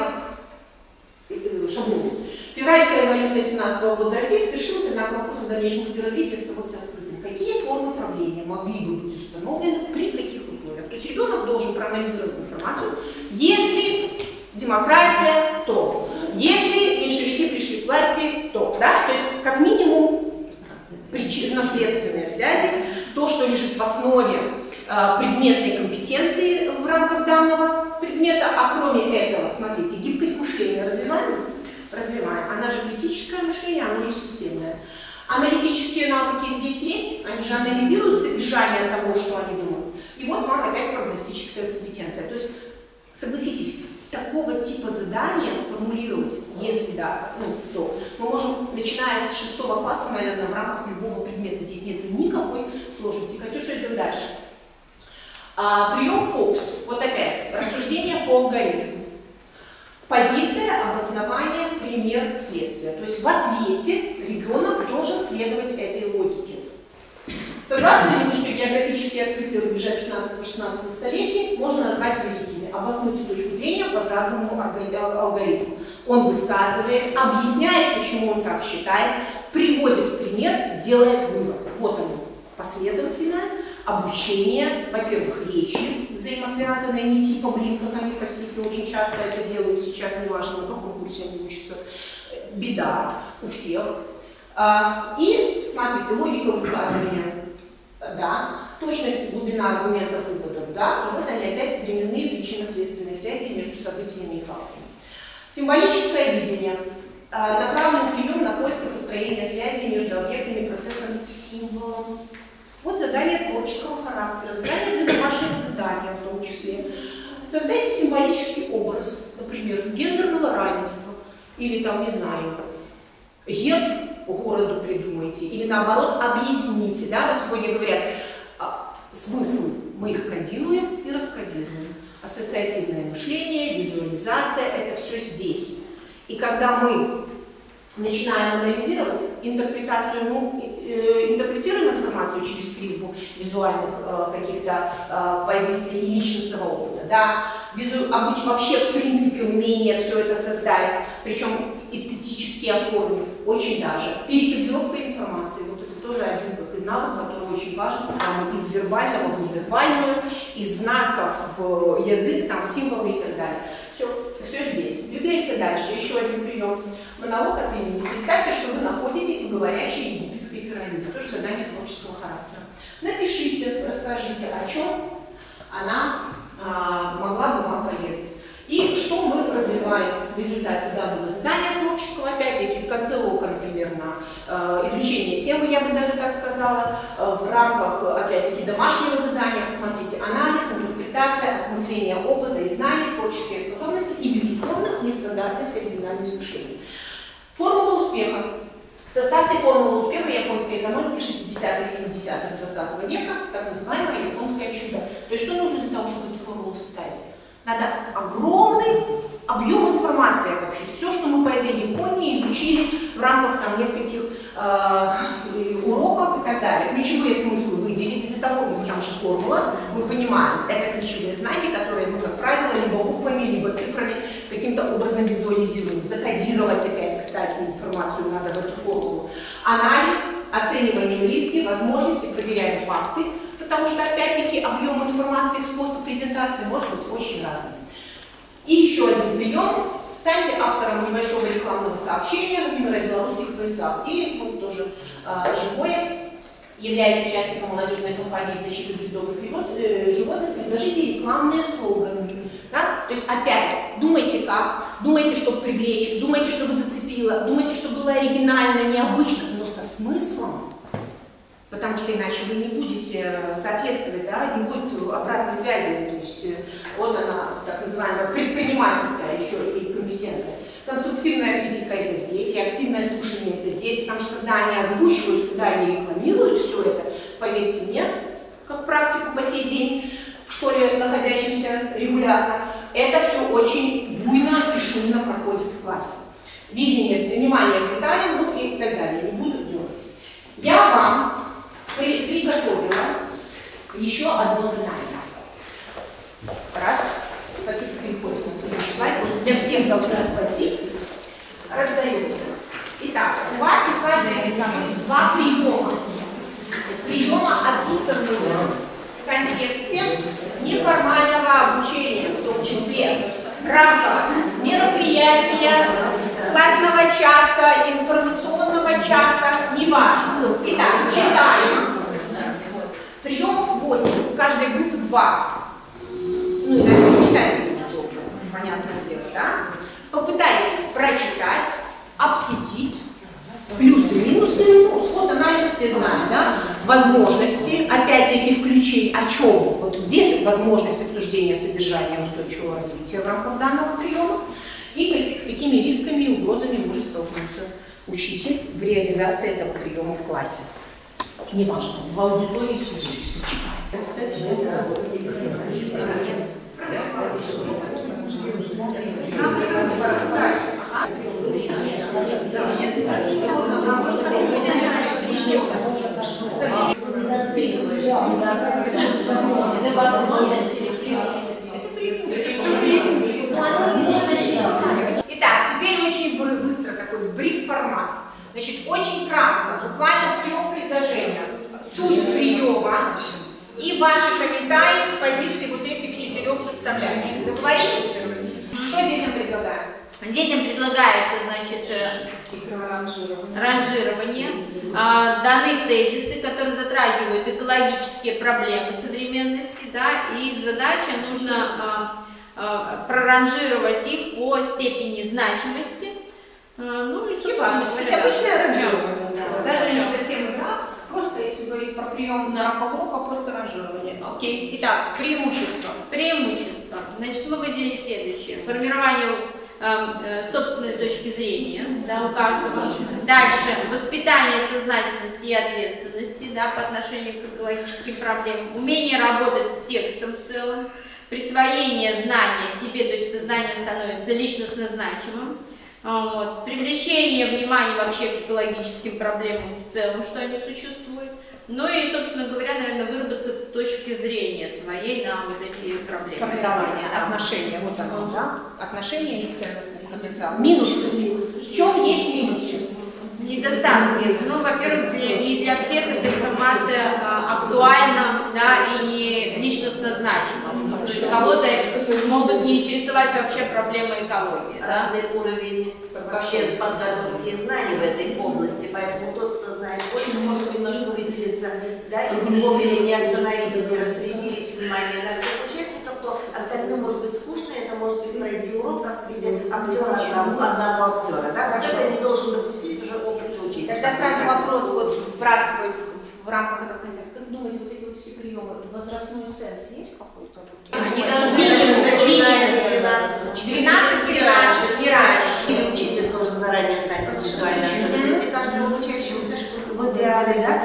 как шаблон. Февральская революция семнадцатого года России свершилась, однако вопрос о дальнейшем пути развития оставался открытым. Какие формы правления могли бы быть установлены, при каких условиях? То есть ребенок должен проанализировать информацию, если демократия, то. Если меньшевики пришли к власти, то. Да? То есть, как минимум, причинно-следственные связи, то, что лежит в основе э, предметной компетенции в рамках данного предмета, а кроме этого, смотрите, гибкость мышления развиваем? Развиваем. Она же критическое мышление, оно же системное. Аналитические навыки здесь есть, они же анализируют содержание того, что они думают. И вот вам опять прогностическая компетенция. То есть, согласитесь, такого типа задания сформулировать, если да, ну, то мы можем, начиная с шестого класса, наверное, в рамках любого предмета, здесь нет никакой сложности. Катюша, идем дальше. А, прием ПОПС. Вот опять, рассуждение по алгоритму. Позиция, обоснование, пример, следствие. То есть в ответе ребенок должен следовать этой логике. Согласны ли вы, что географические открытия рубежа пятнадцатого-шестнадцатого столетий можно назвать великими? Обоснуйте точку зрения по заданному алгоритму. Он высказывает, объясняет, почему он так считает, приводит пример, делает вывод. Вот он, последовательное обучение, во-первых, речи взаимосвязанные, не типа, блин, как они, простите, очень часто это делают, сейчас неважно, на каком курсе они учатся, беда у всех. И, смотрите, логика высказывания, да, точность, глубина аргументов, выводов, да, и вот они опять временные причинно-следственные связи между событиями и фактами. Символическое видение. Направлен прием на поиск и построение связи между объектами, процессом и символом. Вот задание творческого характера, задание для домашнего задания в том числе. Создайте символический образ, например, гендерного равенства, или там, не знаю, герб городу придумайте, или наоборот объясните. Да? Вот сегодня говорят, смысл мы их кодируем и раскодируем. Ассоциативное мышление, визуализация, это все здесь. И когда мы начинаем анализировать интерпретацию, ну, э, интерпретируем информацию через призму визуальных э, каких-то э, позиций и личностного опыта, да, Визу, вообще, в принципе, умение все это создать, причем эстетически оформив, очень даже. Перекодировка информации, вот это тоже один такой навык, который очень важен, когда мы из вербального в невербальную, из знаков в язык, там, символы и так далее. Все, все здесь. Двигаемся дальше. Еще один прием. Монолог от имени. Представьте, что вы находитесь в говорящей египетской пирамиде. Тоже задание творческого характера. Напишите, расскажите, о чем она а, могла бы вам поведать. И что мы развиваем в результате данного задания творческого, опять-таки, в конце урока, например, на э, изучение темы, я бы даже так сказала, э, в рамках, опять-таки, домашнего задания, посмотрите, анализ, интерпретация, осмысление опыта и знаний, творческие способности и, безусловно, нестандартность оригинальность мышления. Формула успеха. Составьте формулу успеха японской экономики шестидесятых, семидесятых, двадцатого века, так называемое японское чудо. То есть, что нужно для того, чтобы эту формулу составить? Надо огромный объем информации обобщить. Все, что мы по этой Японии изучили в рамках там, нескольких э, уроков и так далее. Ключевые смыслы выделить для того, там же формула, мы понимаем, это ключевые знания, которые мы, как правило, либо буквами, либо цифрами каким-то образом визуализируем. Закодировать опять, кстати, информацию надо в эту формулу. Анализ, оцениваем риски, возможности, проверяем факты. Потому что, опять-таки, объем информации, способ презентации может быть очень разный. И еще один прием. Станьте автором небольшого рекламного сообщения, например, о белорусских поясах. Или, вот тоже э, живое, являясь участником молодежной кампании защиты бездомных э, животных, предложите рекламные слоганы. Да? То есть, опять, думайте как, думайте, чтобы привлечь, думайте, чтобы зацепило, думайте, чтобы было оригинально, необычно, но со смыслом. Потому что иначе вы не будете соответствовать, да, не будет обратной связи. То есть вот она, так называемая предпринимательская еще и компетенция. Конструктивная критика это здесь, и активное слушание это здесь, потому что когда они озвучивают, когда они рекламируют все это, поверьте мне, как практику по сей день в школе, находящемся регулярно, это все очень буйно и шумно проходит в классе. Видение, внимание к деталям, ну и так далее, не буду дергать. Я вам При, приготовила еще одно задание. Раз. Катюша, переходим на следующий слайд. Для всех должны хватить. Раздаемся. Итак, у вас у каждой два приема. Приема, описанные в контексте неформального обучения, в том числе в рамках мероприятия, классного часа, информационного часа, неважно. Итак, читаем. Приемов восемь, у каждой группы два. Ну, иначе не читать будете удобно, понятное дело, да? Попытайтесь прочитать, обсудить. Плюсы, минусы, ну, свод-анализ все знают, да? Возможности, опять-таки, включить, о чем, вот где возможность обсуждения содержания устойчивого развития в рамках данного приема, и с какими рисками и угрозами может столкнуться учитель в реализации этого приема в классе. Неважно, в аудитории студенческой читаем. Итак, теперь очень быстро такой бриф-формат. Значит, очень кратко, буквально в трех предложениях, суть приема и ваши комментарии с позиции вот этих четырех составляющих. Договорились? Что детям предлагаем? Детям предлагается, значит, ранжирование, а, даны тезисы, которые затрагивают экологические проблемы современности, да, и их задача нужно а, а, проранжировать их по степени значимости. А, ну и, собственно, то есть обычное ранжирование, да. Даже не совсем игра, просто если говорить про прием на рамках урока, просто ранжирование. Окей. Итак, преимущества. Преимущества. Значит, мы выделили следующее. Формирование э, собственной точки зрения, да, у каждого. Дальше воспитание сознательности и ответственности, да, по отношению к экологическим проблемам, умение работать с текстом в целом, присвоение знания себе, то есть это знание становится личностно значимым, вот, привлечение внимания вообще к экологическим проблемам в целом, что они существуют. Ну и, собственно говоря, наверное, выработка точки зрения своей на вот эти проблемы. Формирование, да. Отношения, вот оно, да? Отношения и ценностный потенциал. Минусы. В чем есть минусы? Недостатки. Ну, во-первых, не для всех эта информация а, актуальна, да, и не личностно значима. Потому что кого-то могут не интересовать вообще проблемы экологии. Да? Разный уровень вообще подготовки и знаний в этой области, поэтому тот, кто знает больше, может немножко выделиться, да, и тем более не остановить, не распределить внимание на всех участников, то остальным может быть скучно, это может быть пройти урок как в виде актера одного, одного актера, да, вот это не должен допустить уже опыт же учителя. Тогда сразу вопрос вот вбрасываю в, в рамках этого контекста. Как думаете, вот эти вот все приемы, возрастной сенс есть какой-то? Они должны начиная с двенадцати, двенадцать и раньше, и раньше. Или учитель должен заранее знать индивидуальные особенности каждого учащегося в идеале, да?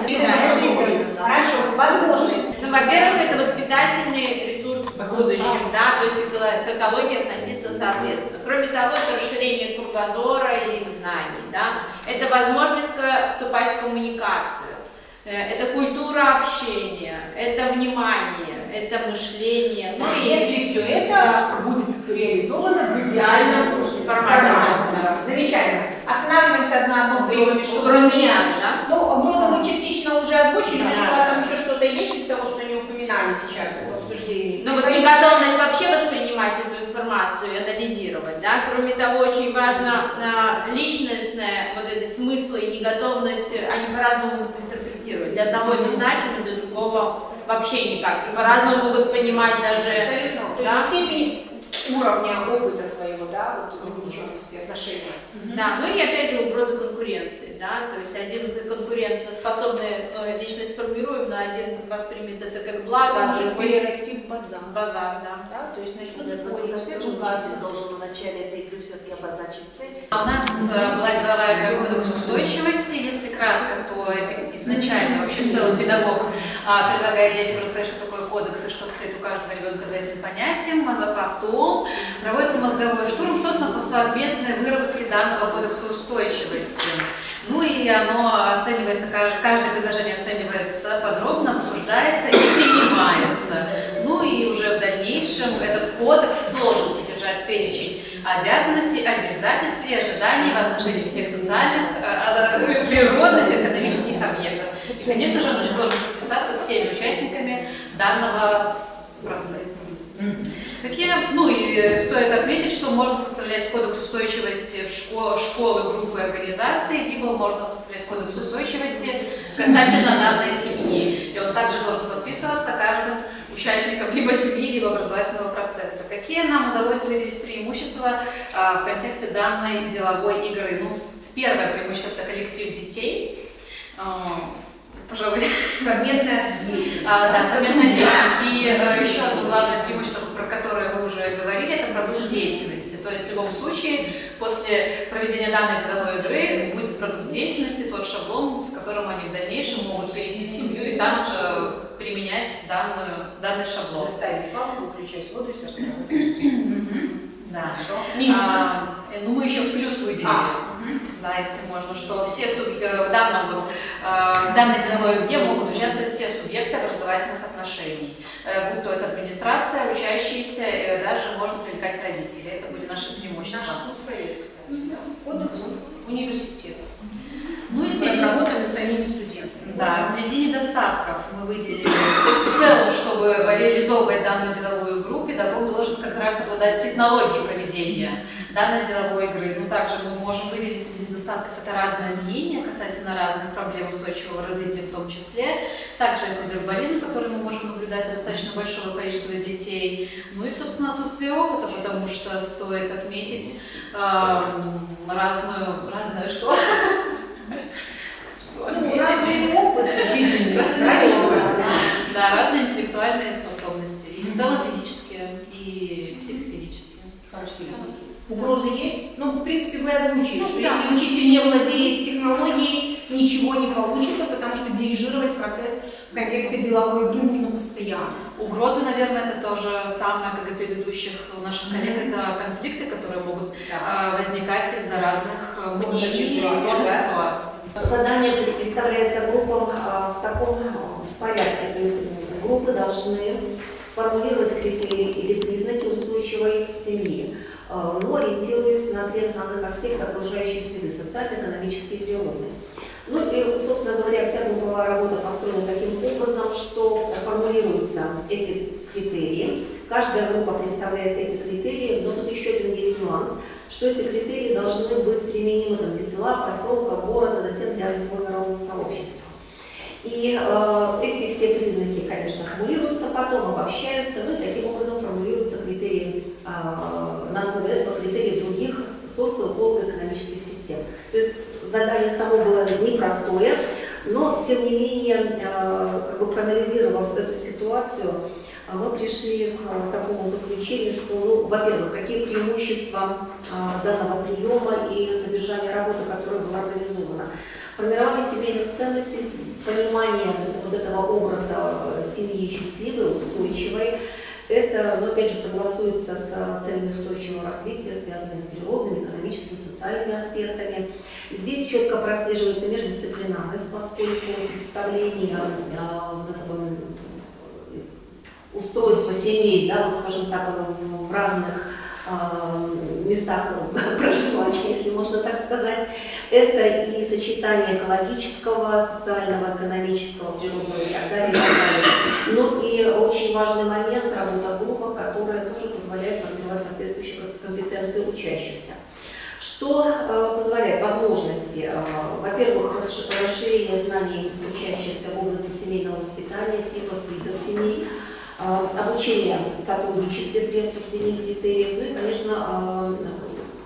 Хорошо, возможность. Ну, во-первых, это воспитательный ресурс в будущем, да, то есть к экологии относиться соответственно. Кроме того, это расширение кругозора и знаний, да, это возможность вступать в коммуникацию, это культура общения, это внимание, это мышление. Ну, и если все это будет реализовано в идеальном формате. Замечательно. Останавливаемся на одном приеме, что кроме меня, да? Ну, угрозы мы частично уже озвучили, но у вас там еще что-то есть из того, что не упоминали сейчас в обсуждении? Ну, вот неготовность вообще воспринимать эту информацию и анализировать, да? Кроме того, очень важно а, личностная вот эти смыслы и неготовность, они по-разному могут интерпретировать. Для одного это значимо, для другого вообще никак. И по-разному могут понимать даже... Абсолютно. Да? То есть степень уровня опыта своего, да, вот увлеченности, отношений. Да, ну и опять же угроза конкуренции, да, то есть один конкурентоспособный э, личность формируем, но один воспримет это как благо, а может другой перерасти в базар. базар, да. Да, то есть начнут Опять спорить, же, учитель должен в начале этой игры все-таки обозначить цель. У нас э, была деловая игра кодекс устойчивости. Если кратко, то изначально вообще в целом педагог а, предлагает детям рассказать, что такое кодекс и что стоит у каждого ребенка за этим понятием, а потом проводится мозговой штурм, собственно, по совместной выработке данного кодекса устойчивости. Ну и оно оценивается, каждое предложение оценивается подробно, обсуждается и принимается. Ну и уже в дальнейшем этот кодекс должен содержать перечень обязанностей, обязательств и ожиданий в отношении всех социальных, природных и экономических объектов. И, конечно же, он еще должен подписаться всеми участниками данного процесса. Какие, ну и стоит отметить, что можно составлять кодекс устойчивости в школ, школы, группы, организации, либо можно составлять кодекс устойчивости касательно данной семьи. И он также должен подписываться каждым участником либо семьи, либо образовательного процесса. Какие нам удалось выделить преимущества а, в контексте данной деловой игры? Ну, первое преимущество – это коллектив детей. А, пожалуй. Совместная деятельность. А, да, совместная деятельность. И а, еще одно главное преимущество, про которое вы уже говорили, это продукт деятельности. То есть в любом случае после проведения данной деловой игры будет продукт деятельности, тот шаблон, с которым они в дальнейшем могут перейти в семью и там э, применять данную, данный шаблон. Заставить славу выключать воду и сердце. Да. Минус. А, ну мы еще в плюс выделили. А. Да, если можно, что все субъекты в данном вот, э, данной деловой игре могут участвовать все субъекты образовательных отношений. Э, будь то это администрация, учащиеся, э, даже можно привлекать родителей. Это были наши преимущества. Наш студсовет, кстати, да? Кодекс университета. Ну и среди, разработаны самими студентами. да, среди недостатков мы выделили в целом, чтобы реализовывать данную деловую игру, педагог должен как раз обладать технологией проведения данной деловой игры. Ну, также мы можем выделить среди недостатков это разное мнение касательно разных проблем устойчивого развития в том числе. Также это вербализм, который мы можем наблюдать у достаточно большого количества детей. Ну и, собственно, отсутствие опыта, потому что стоит отметить э, разную, разное что? Разный опыт жизненный, да, разные интеллектуальные способности, и в целом физические, и психофизические. Угрозы есть? принципе, вы озвучили, Ну, что да. если учитель не владеет технологией, ничего не получится, потому что дирижировать процесс в контексте деловой игры нужно постоянно. Угрозы, наверное, это то же самое, как и предыдущих наших коллег, mm-hmm. это конфликты, которые могут да. э, возникать из-за разных э, мнений и ситуаций. Задание представляется группам э, в таком порядке, то есть группы должны сформулировать критерии или признаки устойчивой семьи, э, но ориентируясь на три основных аспекта окружающей среды: социально-экономические и природные. Ну и, собственно говоря, вся групповая работа построена таким образом, что формулируются эти критерии. Каждая группа представляет эти критерии, но тут еще один есть нюанс, что эти критерии должны быть применимы там, для села, поселка, города, затем для всего народного сообщества. И э, эти все признаки, конечно, формулируются, потом обобщаются, ну и таким образом формулируются критерии, э, на основе этого критерии других социо-экономических систем. То есть задание само было непростое, но тем не менее, э, как бы проанализировав эту ситуацию, мы пришли к такому заключению, что, ну, во-первых, какие преимущества э, данного приема и содержания работы, которая была организована. Формирование семейных ценностей, понимание вот этого образа семьи счастливой, устойчивой, это, ну, опять же, согласуется с целями устойчивого развития, связанными с природными, экономическими, социальными аспектами. Здесь четко прослеживается междисциплинарность, поскольку представление э, вот этого устройства семей, да, вот, скажем так, в разных э, местах проживания, если можно так сказать, это и сочетание экологического, социального, экономического, природного и так далее, и так далее. Ну и очень важный момент — работа в группах, которая тоже позволяет формировать соответствующие компетенции учащихся. Что э, позволяет? Возможности, э, во-первых, расширение знаний учащихся в области семейного воспитания, типов, видов семей, э, обучение в сотрудничестве при обсуждении критериев, ну и, конечно, э,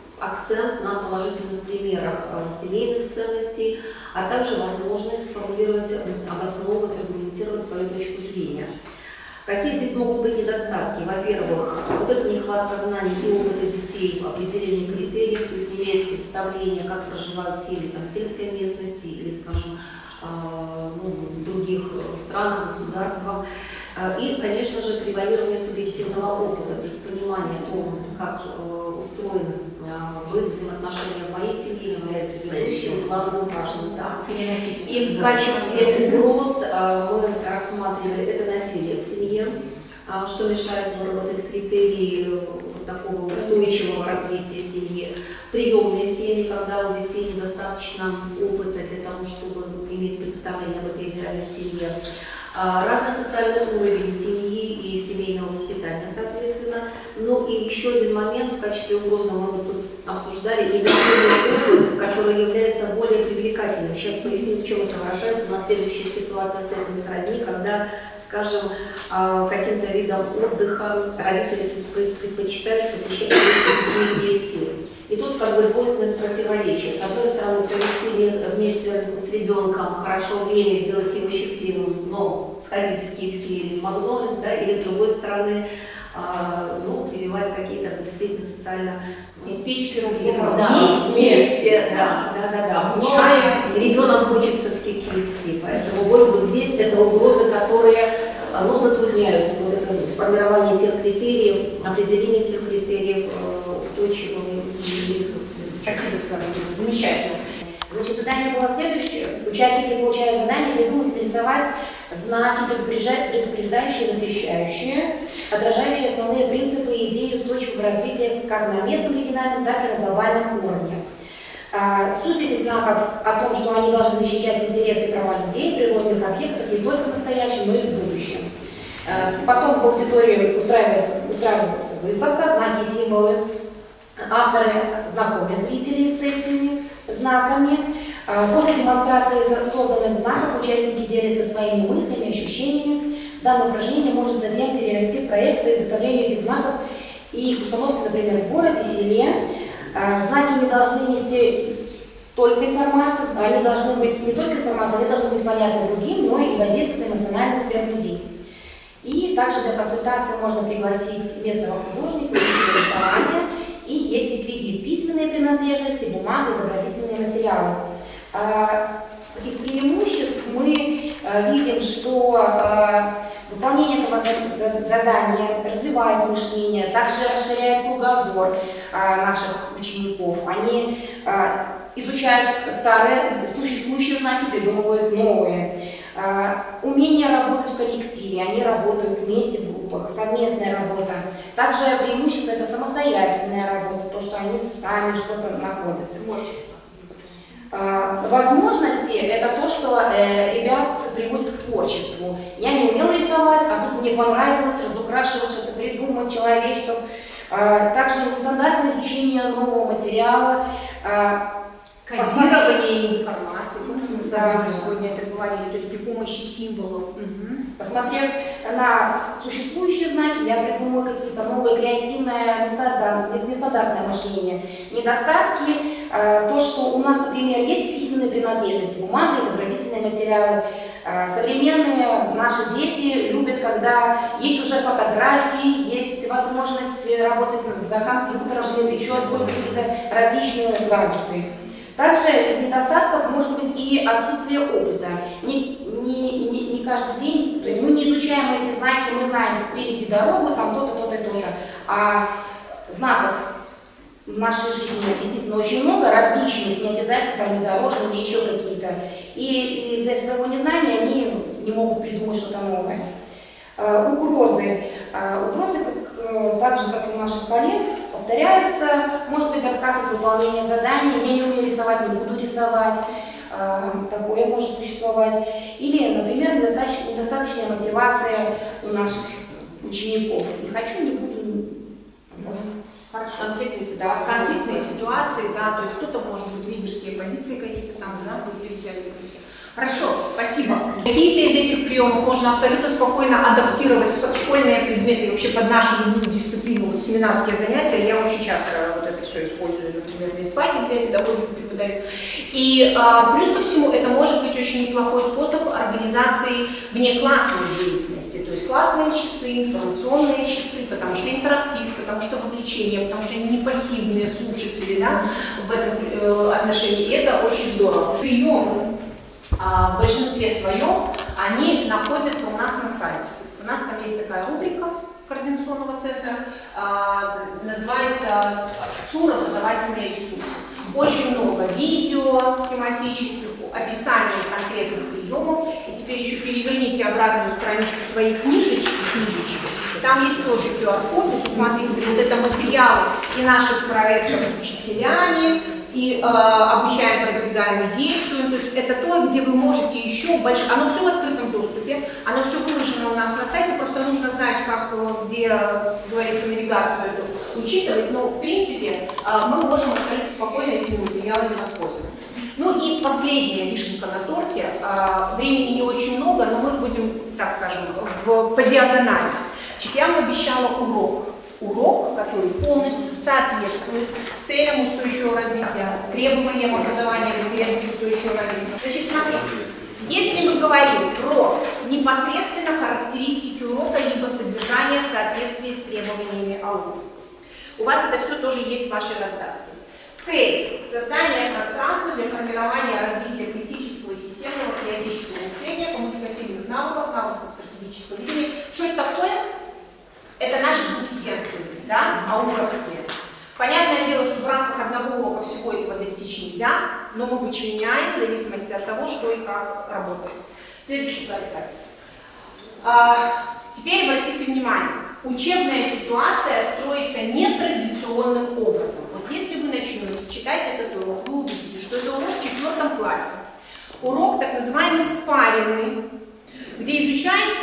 акцент на положительных примерах э, семейных ценностей, а также возможность формулировать, обосновывать, аргументировать свою точку зрения. Какие здесь могут быть недостатки? Во-первых, вот эта нехватка знаний и опыта детей в определении критериев, то есть не имеют представления, как проживают семьи там, в сельской местности или, скажем, э, ну, в других странах, государствах. И, конечно же, превалирование субъективного опыта, то есть понимание того, как э, устроены э, были взаимоотношения в моей семье, является ведущим, главным, важным. Да. И в качестве угроз э, мы рассматривали это насилие в семье, э, что мешает выработать критерии такого устойчивого развития семьи. Приемные семьи, когда у детей недостаточно опыта для того, чтобы иметь представление об этой идеальной семье. Разный социальный уровень семьи и семейного воспитания, соответственно. Ну и еще один момент в качестве угрозы мы вот тут обсуждали негативный опыт, который является более привлекательным. Сейчас поясню, в чем это выражается. У нас следующая ситуация с этим сродни, когда, скажем, каким-то видом отдыха родители предпочитают посещать детей силы. И тут как бы двойственность противоречия. С одной стороны, провести вместе с ребенком хорошо время, сделать его счастливым, но сходить в кей эф си или в Макдональдс, да, или с другой стороны, а, ну, прививать какие-то действительно социально испечь пироги, да, вместе, да, да, да, да. Но ребенок хочет все-таки кей эф си, поэтому вот, вот здесь это угрозы, которые, ну, затрудняют вот это сформирование тех критериев, определение тех критериев устойчивого. Спасибо, Светлана. Замечательно. Значит, задание было следующее. Участники, получая задание, придумать и нарисовать знаки, предупреждающие и запрещающие, отражающие основные принципы и идеи устойчивого развития как на местном региональном, так и на глобальном уровне. Суть этих знаков о том, что они должны защищать интересы и права людей, природных объектов не только в настоящем, но и в будущем. Потом в аудитории устраивается, устраивается выставка, знаки и символы. Авторы знакомят зрителей с этими знаками. После демонстрации созданных знаков участники делятся своими мыслями, ощущениями. Данное упражнение может затем перерасти в проект по изготовлению этих знаков и их установки, например, в городе, селе. Знаки не должны нести только информацию, они должны быть не только информацией, они должны быть понятны другим, но и воздействовать на эмоциональную сферу людей. И также для консультации можно пригласить местного художника, рисования и есть реквизит: письменные принадлежности, бумага, изобразительные материалы. Из преимуществ мы видим, что выполнение этого задания развивает мышление, также расширяет кругозор наших учеников. Они изучают старые существующие знаки, придумывают новые. Умение работать в коллективе, они работают вместе в группах, совместная работа. Также преимущество — это самостоятельная работа, то, что они сами что-то находят. Возможности — это то, что э, ребят приводит к творчеству. Я не умела рисовать, а тут мне понравилось разукрашивать, что-то придумать человечком. Э, также нестандартное изучение нового материала. Э, Кодирование информации, помните, мы с вами да, сегодня это говорили, то есть при помощи символов. Угу. Посмотрев на существующие знаки, я придумала какие-то новые креативное, нестандартное мышление. Недостатки, то, что у нас, например, есть письменные принадлежности, бумага, изобразительные материалы. Современные наши дети любят, когда есть уже фотографии, есть возможность работать за компьютером, еще использовать какие-то различные гаджеты. Также из недостатков может быть и отсутствие опыта. Не, не, не, не каждый день, то есть мы не изучаем эти знаки, мы знаем впереди дорогу, там то-то, то-то, то-то. А знаков в нашей жизни действительно очень много, различных, не обязательно там недорожные или еще какие-то. И из-за своего незнания они не могут придумать что-то новое. Угрозы. Угрозы, как, так же, как и у наших коллег, повторяются. Может быть отказ от выполнения заданий. Я не умею рисовать, не буду рисовать. Такое может существовать. Или, например, недостаточная, недостаточная мотивация у наших учеников. Не хочу, не буду. Вот. Хорошо. Конфликтные ситуации. Да, конфликтные ситуации, да, то есть кто-то, может быть, лидерские позиции какие-то там, да, будут перетягивать. Хорошо, спасибо. Какие-то из этих приемов можно абсолютно спокойно адаптировать под школьные предметы и вообще под нашу любую дисциплину, вот семинарские занятия. Я очень часто вот это все использую, например, на ИСПАКе, где я педагогику преподаю. И а, плюс ко всему, это может быть очень неплохой способ организации внеклассной деятельности. То есть классные часы, информационные часы, потому что интерактив, потому что вовлечение, потому что они не пассивные слушатели, да, в этом э, отношении. И это очень здорово. Приемы в большинстве своем они находятся у нас на сайте. У нас там есть такая рубрика координационного центра, называется «ЦУР. Образовательные ресурсы». Очень много видео тематических, описаний конкретных приемов. И теперь еще переверните обратную страничку своей книжечки, книжечки. Там есть тоже ку ар код, посмотрите, вот это материалы и наших проектов с учителями, и э, обучаем, продвигаем и действуем. То есть это то, где вы можете еще больше. Оно все в открытом доступе, оно все выложено у нас на сайте, просто нужно знать, как, где, говорится, навигацию эту учитывать. Но, в принципе, э, мы можем абсолютно спокойно этими материалами воспользоваться. Ну и последняя вишенка на торте. Э, времени не очень много, но мы будем, так скажем, в, по диагонали. Значит, я вам обещала урок. Урок, который полностью соответствует целям устойчивого развития, требованиям образования в интересах устойчивого развития. Значит, смотрите, если мы говорим про непосредственно характеристики урока либо содержание в соответствии с требованиями АУ, у вас это все тоже есть в вашей раздатке. Цель – создание пространства для формирования развития критического и системного креатического мышления, коммуникативных навыков, навыков стратегического видения. Что это такое? Это наши компетенции, да, аумовские. Понятное дело, что в рамках одного урока всего этого достичь нельзя, но мы вычленяем в зависимости от того, что и как работает. Следующий слайд, Катя. А, теперь обратите внимание, учебная ситуация строится нетрадиционным образом. Вот если вы начнете читать этот урок, вы увидите, что это урок в четвертом классе. Урок так называемый спаренный, где изучается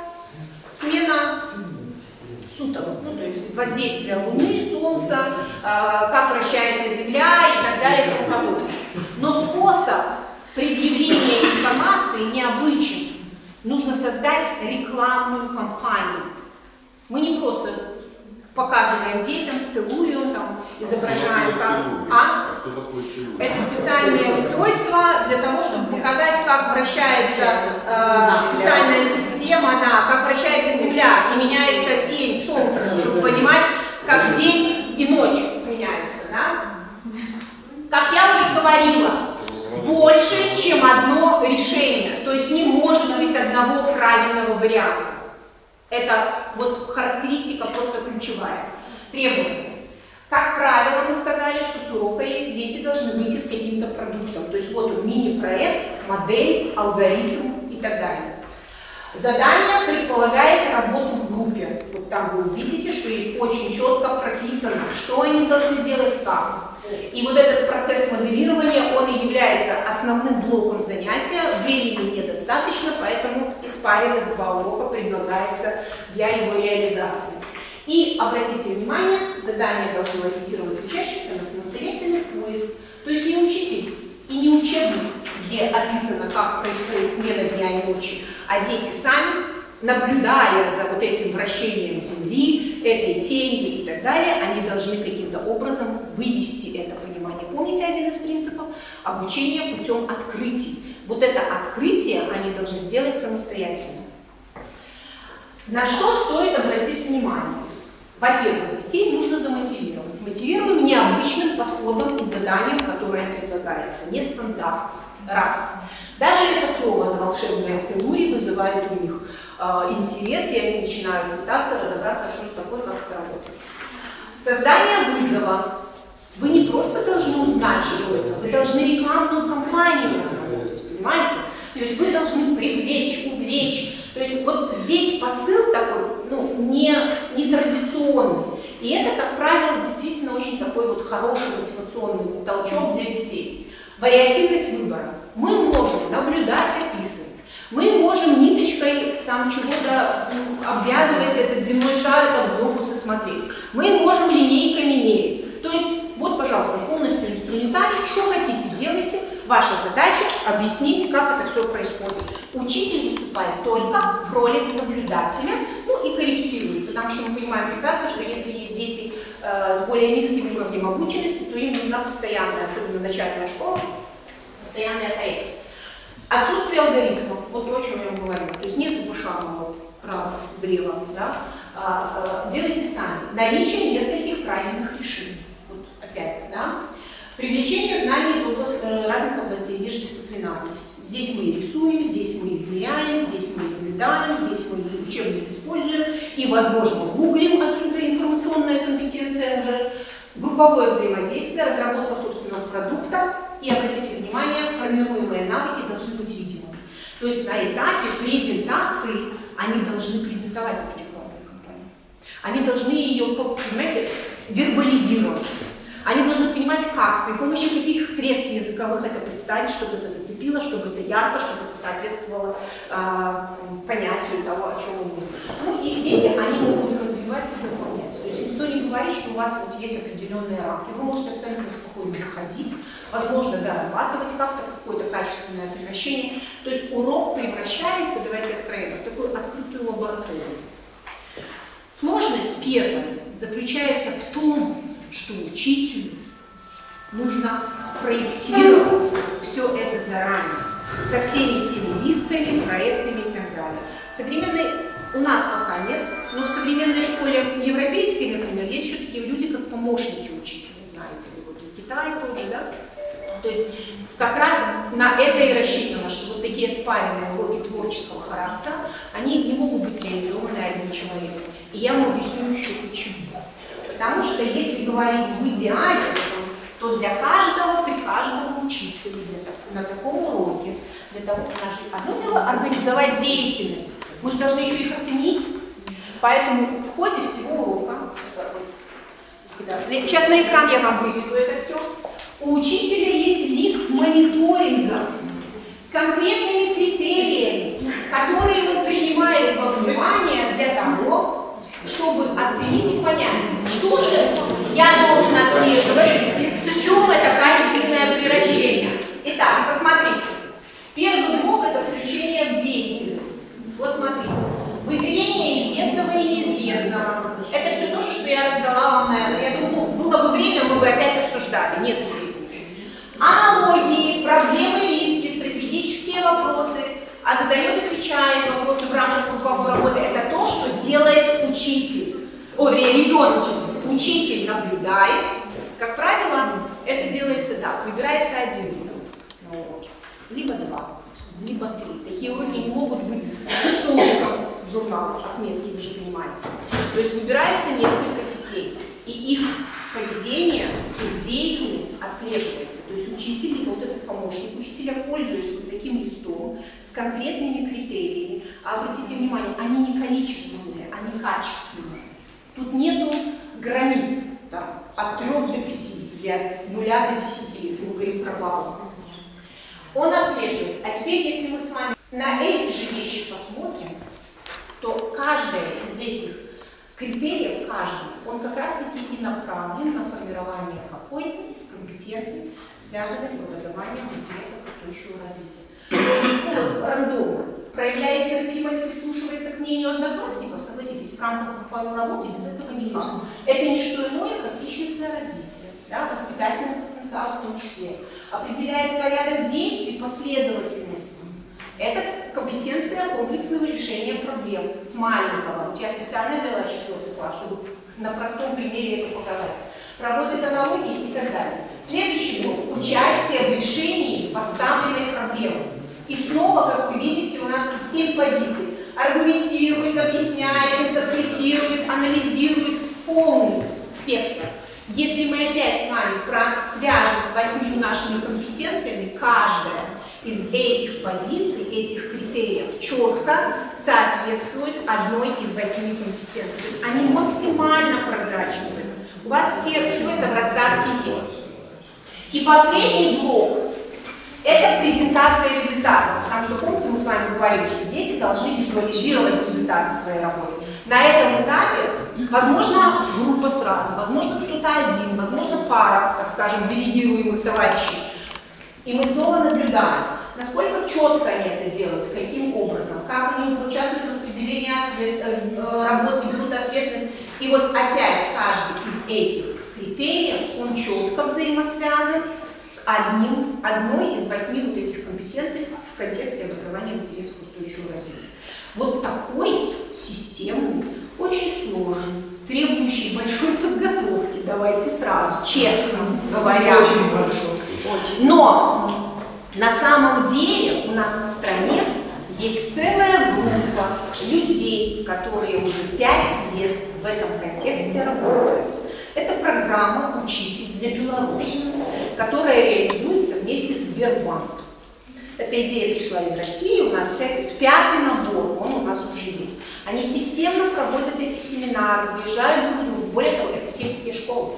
смена суток, ну, то есть воздействие Луны, Солнца, э, как вращается Земля и так далее и тому подобное. Но способ предъявления информации необычен. Нужно создать рекламную кампанию. Мы не просто показываем детям теорию, там, изображаем как... А? Это специальное устройство для того, чтобы показать, как вращается э, специальная система, да, как вращается Земля и меняется тень Солнца, чтобы понимать, как день и ночь изменяются, да? Как я уже говорила, больше, чем одно решение. То есть не может быть одного правильного варианта. Это вот характеристика просто ключевая. Требования. Как правило, мы сказали, что с урока дети должны выйти с каким-то продуктом. То есть вот он мини-проект, модель, алгоритм и так далее. Задание предполагает работу в группе. Вот там вы увидите, что есть очень четко прописано, что они должны делать, как. И вот этот процесс моделирования, он и является основным блоком занятия. Времени недостаточно, поэтому испаренных два урока предлагается для его реализации. И обратите внимание, задание должно ориентировать учащихся на самостоятельный поиск. То есть не учитель и не учебник, где описано, как происходит смена дня и ночи, а дети сами, наблюдая за вот этим вращением Земли, этой тенью и так далее, они должны каким-то образом вывести это понимание. Помните один из принципов? Обучение путем открытий. Вот это открытие они должны сделать самостоятельно. На что стоит обратить внимание? Во-первых, детей нужно замотивировать. Мотивируем необычным подходом и заданием, которое предлагается, нестандартным. Раз. Даже это слово «волшебная телурия» вызывает у них э, интерес, и они начинают пытаться разобраться, что это такое, как это работает. Создание вызова. Вы не просто должны узнать, что это, вы должны рекламную кампанию разработать, понимаете? То есть вы должны привлечь, увлечь. То есть вот здесь посыл такой, ну, не, не традиционный. И это, как правило, действительно очень такой вот хороший мотивационный толчок для детей. Вариативность выбора. Мы можем наблюдать, описывать. Мы можем ниточкой там чего-то обвязывать этот земной шар, этот глобус и смотреть. Мы можем линейками мерить. То есть, вот, пожалуйста, полностью инструментарий, что хотите, делайте. Ваша задача объяснить, как это все происходит. Учитель выступает только в роли наблюдателя, ну и корректирует, потому что мы понимаем прекрасно, что если есть дети э, с более низким уровнем обученности, то им нужна постоянная, особенно начальная школа, постоянная коррекция. Отсутствие алгоритма, вот то, о чем я вам говорила, то есть нет пошагового права-влево, да? а, а, делайте сами. Наличие нескольких правильных решений, вот опять, да? Привлечение знаний из области, разных областей, междисциплинарность. Здесь мы рисуем, здесь мы измеряем, здесь мы наблюдаем, здесь мы учебник используем и, возможно, гуглим, отсюда информационная компетенция уже, групповое взаимодействие, разработка собственного продукта и, обратите внимание, формируемые навыки должны быть видимыми. То есть на этапе презентации они должны презентовать эту рекламную кампанию. Они должны ее, понимаете, вербализировать. Они должны понимать, как, при помощи каких средств языковых это представить, чтобы это зацепило, чтобы это ярко, чтобы это соответствовало э, понятию того, о чем мы говорим. Ну и дети, они могут развивать и дополнять. То есть никто не говорит, что у вас вот есть определенные рамки. Вы можете абсолютно спокойно выходить, возможно, дорабатывать как-то какое-то качественное превращение. То есть урок превращается, давайте откровенно, в такую открытую лабораторию. Сложность первая заключается в том, что учителю нужно спроектировать все это заранее, со всеми теми листами, проектами и так далее. Современной у нас пока нет, но в современной школе европейской, например, есть еще такие люди, как помощники учителя, знаете ли, вот в Китае тоже, да? То есть как раз на это и рассчитано, что вот такие спаренные уроки творческого характера, они не могут быть реализованы одним человеком. И я вам объясню еще почему. Потому что если говорить в идеале, то для каждого, при каждом учителе на таком уроке, для того, чтобы одно дело организовать деятельность, мы же должны еще их оценить. Поэтому в ходе всего урока, сейчас на экран я вам выведу это все, у учителя есть лист мониторинга с конкретными критериями, которые он принимает во внимание для того, чтобы оценить и понять, что же я должен отслеживать, в чем это качественное превращение. Итак, посмотрите. Первый блок – это включение в деятельность. Вот смотрите. Выделение известного и неизвестного. Это все то же, что я раздала вам, наверное. Я думаю, было бы время, мы бы опять обсуждали. Нет времени. Аналогии, проблемы, риски, стратегические вопросы. А задает, отвечает вопросы в рамках групповой работы. Это то, что делает учитель. Ой, ребенок. Учитель наблюдает, Как правило, это делается так. Выбирается один урок на уроке, либо два, либо три. Такие уроки не могут быть сто уроков в журналах, отметки, вы же понимаете. То есть выбирается несколько детей, и их поведение, их деятельность отслеживается. То есть учитель, либо вот этот помощник учителя, пользуясь вот таким листом с конкретными критериями. А обратите внимание, они не количественные, они качественные. Тут нету границ там, от трёх до пяти или от нуля до десяти, если мы говорим про баллы. Он отслеживает. А теперь, если мы с вами на эти же вещи посмотрим, то каждая из этих критериев, каждый, он как раз-таки и направлен на формирование какой-то из компетенций, связанных с образованием в интересах устойчивого развития. Он рандомно проявляет терпимость, прислушивается к мнению одноклассников, согласитесь, в рамках буквальной работы без этого никак. Это не что иное, как личностное развитие, да, воспитательный потенциал в том числе. Определяет порядок действий, последовательность. Это компетенция комплексного решения проблем с маленького. Вот я специально взяла четвертый класс, чтобы на простом примере это показать. Проводит аналогии и так далее. Следующий урок – участие в решении поставленной проблемы. И снова, как вы видите, у нас тут семь позиций. Аргументирует, объясняет, интерпретирует, анализирует, полный спектр. Если мы опять с вами свяжем с восьмью нашими компетенциями, каждая из этих позиций, этих критериев четко соответствует одной из восьми компетенций. То есть они максимально прозрачны. У вас все, все это в раздатке есть. И последний блок – это презентация результатов. Потому что, помните, мы с вами говорили, что дети должны визуализировать результаты своей работы. На этом этапе, возможно, группа сразу, возможно, кто-то один, возможно, пара, так скажем, делегируемых товарищей. И мы снова наблюдаем, насколько четко они это делают, каким образом, как они участвуют в распределении ответственности, работы, берут ответственность. И вот опять каждый из этих критериев, он четко взаимосвязан с одним, одной из восьми вот этих компетенций в контексте образования в интересах устойчивого развития. Вот такой системный, очень сложный, требующий большой подготовки, давайте сразу, честно говоря. Очень большой. Но на самом деле у нас в стране есть целая группа людей, которые уже пять лет в этом контексте работают. Это программа «Учитель для Беларуси», которая реализуется вместе с Сбербанком. Эта идея пришла из России, у нас пятый набор, он у нас уже есть. Они системно проводят эти семинары, выезжают друг к другу. Более того, это сельские школы.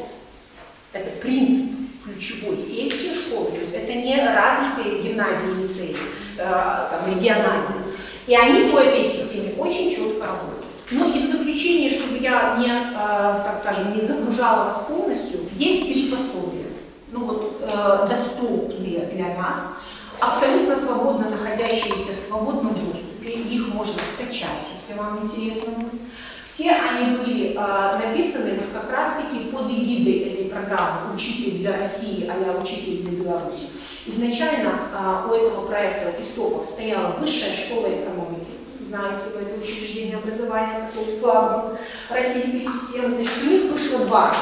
Это принцип ключевой, сельские школы. То есть это не развитые гимназии, лицеи, э, там, региональные. И они по этой системе очень четко работают. Ну и в заключение, чтобы я не, э, так скажем, не загружала вас полностью, есть три пособия, ну вот, э, доступные для нас, абсолютно свободно находящиеся в свободном доступе, их можно скачать, если вам интересно. Все они были э, написаны вот как раз-таки под эгидой этой программы «Учитель для России», а-ля «Учитель для Беларуси». Изначально э, у этого проекта истоков стояла Высшая школа экономики. Знаете, вы это учреждение образования, такой флагман российской системы. Значит, у них вышло два.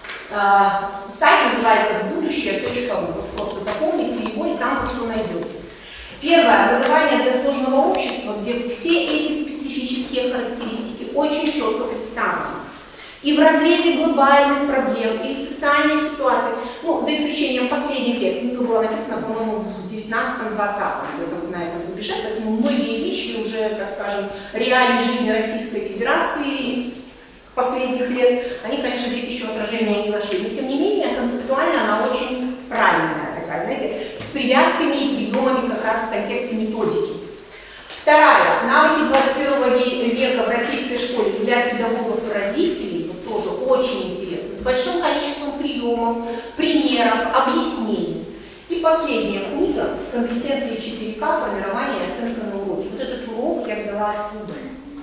Э, сайт называется будущее точка ру. Просто запомните его, и там вы все найдете. Первое – образование для сложного общества, где все эти специфические характеристики очень четко представлены. И в разрезе глобальных проблем, и социальной ситуации, ну, за исключением последних лет, книга была написана, по-моему, в девятнадцатом-двадцатом, где-то вот на этом рубеже, поэтому многие вещи уже, так скажем, реалии жизни Российской Федерации последних лет, они, конечно, здесь еще отражения не нашли, но тем не менее, концептуально она очень правильная такая, знаете, с привязками и приемами как раз в контексте методики. Вторая. Навыки двадцать первого века в российской школе для педагогов и родителей, вот тоже очень интересно, с большим количеством приемов, примеров, объяснений. И последняя книга «Компетенции четыре ка. Формирование и оценка на уроке». Вот этот урок я взяла оттуда,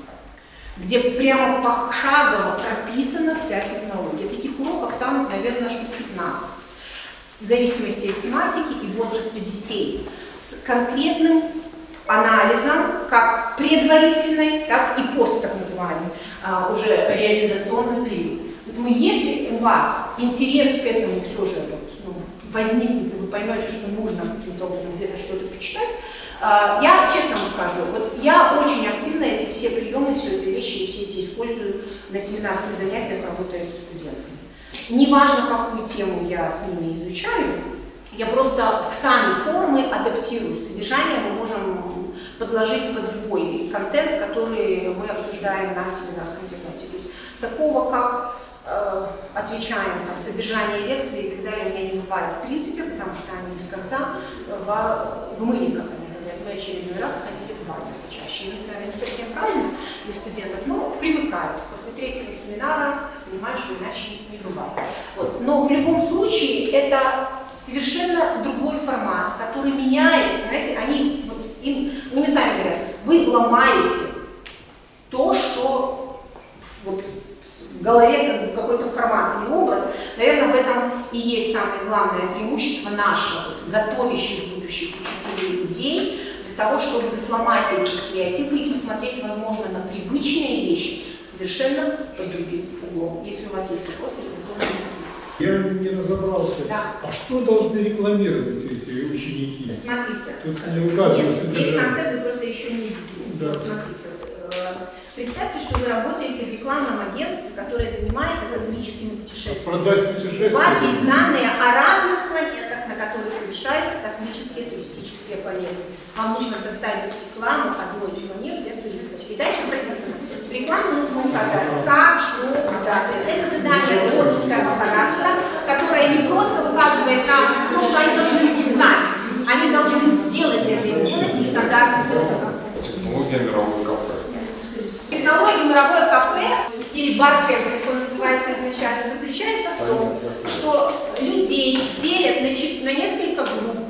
где прямо пошагово прописана вся технология. Таких уроков там, наверное, штук пятнадцать. В зависимости от тематики и возраста детей. С конкретным анализом, как предварительной, так и пост, так называемый, уже реализационный период. Поэтому если у вас интерес к этому все же ну, возникнет, и вы поймете, что нужно каким-то образом где-то что-то почитать, я честно вам скажу, вот я очень активно эти все приемы, все эти вещи, все эти использую на семинарских занятиях, работая со студентами. Неважно, какую тему я с ними изучаю, я просто в сами формы адаптирую. Содержание мы можем подложить под любой контент, который мы обсуждаем на семинарском занятии. То есть такого, как э, отвечаем там, содержание лекции и так далее, у меня не бывает в принципе, потому что они без конца в, в мыле, как они говорят. Мы очередной раз сходили в баню, это чаще. И, наверное, не совсем правильно для студентов, но привыкают. После третьего семинара понимают, что иначе не бывает. Вот. Но в любом случае это совершенно другой формат, который меняет, понимаете, они, вот, им, они сами говорят, вы ломаете то, что вот, в голове какой-то формат или образ. Наверное, в этом и есть самое главное преимущество нашего, вот, готовящих будущих учителей людей, для того, чтобы сломать эти стереотипы и посмотреть, возможно, на привычные вещи совершенно под другим углом. Если у вас есть вопросы, то готовы ответить. Я не разобрался. Да. А что должны рекламировать эти ученики? Смотрите. Тут не указывается. Нет, здесь концепт вы просто еще не видели. Да. Вот смотрите. Представьте, что вы работаете в рекламном агентстве, которое занимается космическими путешествиями. Продать путешествия. У вас есть данные о разных планетах, на которых совершаются космические туристические полеты. Вам нужно составить план одной из планет для туристов. И дальше прописано. В рекламе нужно указать, как, что, куда. То есть это задание творческого характера, которое не просто указывает нам то, что они должны знать. Они должны сделать это и сделать нестандартным образом. Технология мирового кафе. Технология мировое кафе, или бар-кэфе, как он называется изначально, заключается в том, что людей делят на, на несколько групп.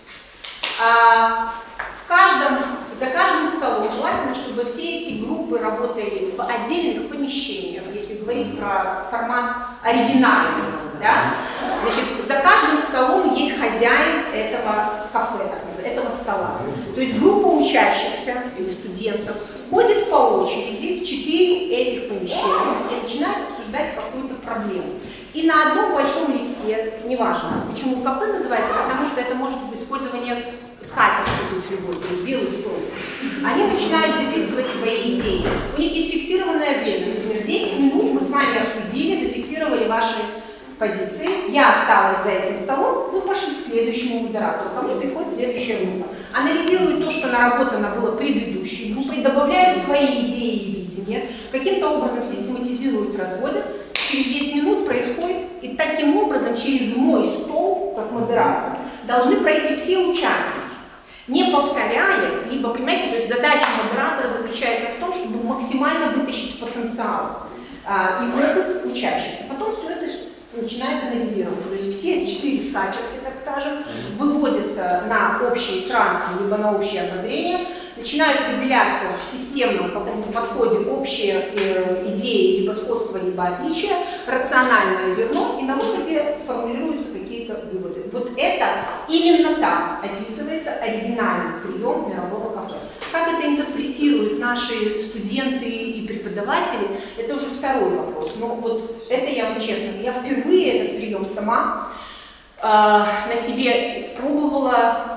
А, в каждом, за каждым столом желательно, чтобы все эти группы работали в отдельных помещениях, если говорить про формат оригинальный. Да? Значит, за каждым столом есть хозяин этого кафе, так называемого, этого стола. То есть группа учащихся или студентов ходит по очереди в четыре этих помещения и начинает обсуждать какую-то проблему. И на одном большом листе, неважно, почему кафе называется, потому что это может быть использование скатерти быть любой, то есть белый стол. Они начинают записывать свои идеи. У них есть фиксированное время, например, десять минут мы с вами обсудили, зафиксировали ваши позиции, я осталась за этим столом, вы пошли к следующему модератору, ко мне приходит следующая группа, анализирует то, что наработано было предыдущей группой, добавляют свои идеи и видения, каким-то образом систематизируют, разводят, через десять минут происходит, и таким образом через мой стол, как модератор, должны пройти все участники, не повторяясь, либо, понимаете, то есть задача модератора заключается в том, чтобы максимально вытащить потенциал а, и опыт учащихся. Потом все это начинает анализироваться. То есть все четыре скатерти, так скажем, выводятся на общий экран, либо на общее обозрение, начинают выделяться в системном каком-то подходе общие э, идеи, либо сходства, либо отличия, рациональное зерно, и на выходе формулируются какие-то выводы. Вот это именно так описывается оригинальный прием мирового кафе. Как это интерпретируют наши студенты и преподаватели, это уже второй вопрос. Но вот это я вам честно, я впервые этот прием сама э, на себе испробовала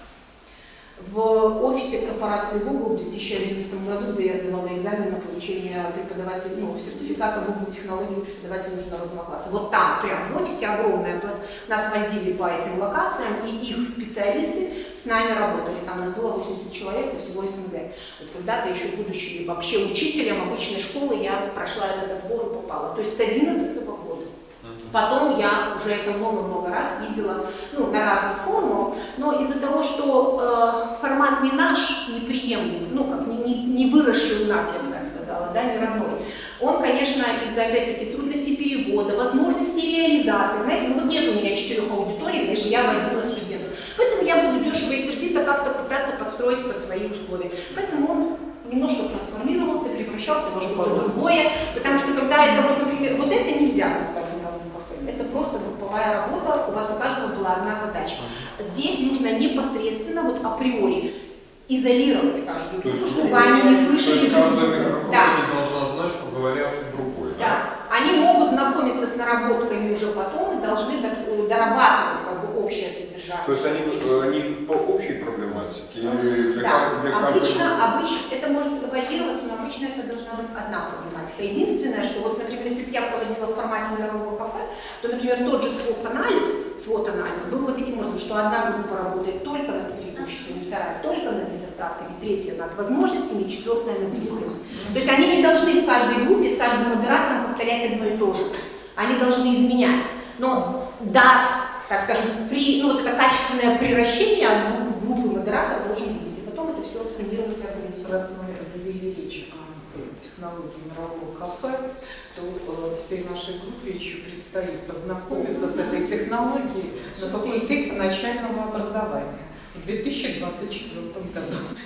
в офисе корпорации Google в две тысячи одиннадцатом году, где я сдавала экзамен на получение преподавателя, ну, сертификата Google технологии преподавателя международного класса. Вот там, прям в офисе, огромная, нас возили по этим локациям, и их специалисты с нами работали. Там нас было восемьдесят человек со всего СНГ. Вот когда-то еще будучи вообще учителем обычной школы, я прошла этот отбор и попала. То есть с одиннадцатого года. Потом я уже это много-много раз видела, ну, на разных форумах, но из-за того, что э, формат не наш, неприемлемый, ну, как не, не, не выросший у нас, я бы так сказала, да, не родной, он, конечно, из-за, опять-таки, трудностей перевода, возможности реализации, знаете, ну, вот нет у меня четырех аудиторий, где бы я водила студентов, поэтому я буду дешево и сердито как-то пытаться подстроить под свои условия, поэтому он немножко трансформировался, превращался во что-то другое, потому что когда это, вот, например, вот это нельзя назвать мировым кафе, это просто групповая работа, у вас у каждого была одна задача. Здесь нужно непосредственно, вот априори, изолировать каждую группу, чтобы они не слышали друг друга. Каждая микрофон да. должна знать, что говорят другой. Да. Да? Они могут знакомиться с наработками уже потом и должны дорабатывать как бы общее содержание. То есть они, они по общей проблематике? Или для, да, для обычно, каждого... обычно это может варьироваться, но обычно это должна быть одна проблематика. Единственное, что вот, например, если бы я проводила в формате мирового кафе, то, например, тот же свот-анализ, свот-анализ был бы таким образом, что одна группа работает только над преимуществами, вторая только над недостатками, третья над возможностями, четвертая над рисками. То есть они не должны в каждой группе с каждым модератором повторять одно и то же. Они должны изменять. Но да, так скажем, при, ну, вот это качественное превращение от группы в группы модератора должен видеть. И потом это все суммировать и организовать. Раз мы завели речь о технологии мирового кафе, то э, всей нашей группе еще предстоит познакомиться с этой технологией на факультете начального образования в две тысячи двадцать четвёртом году.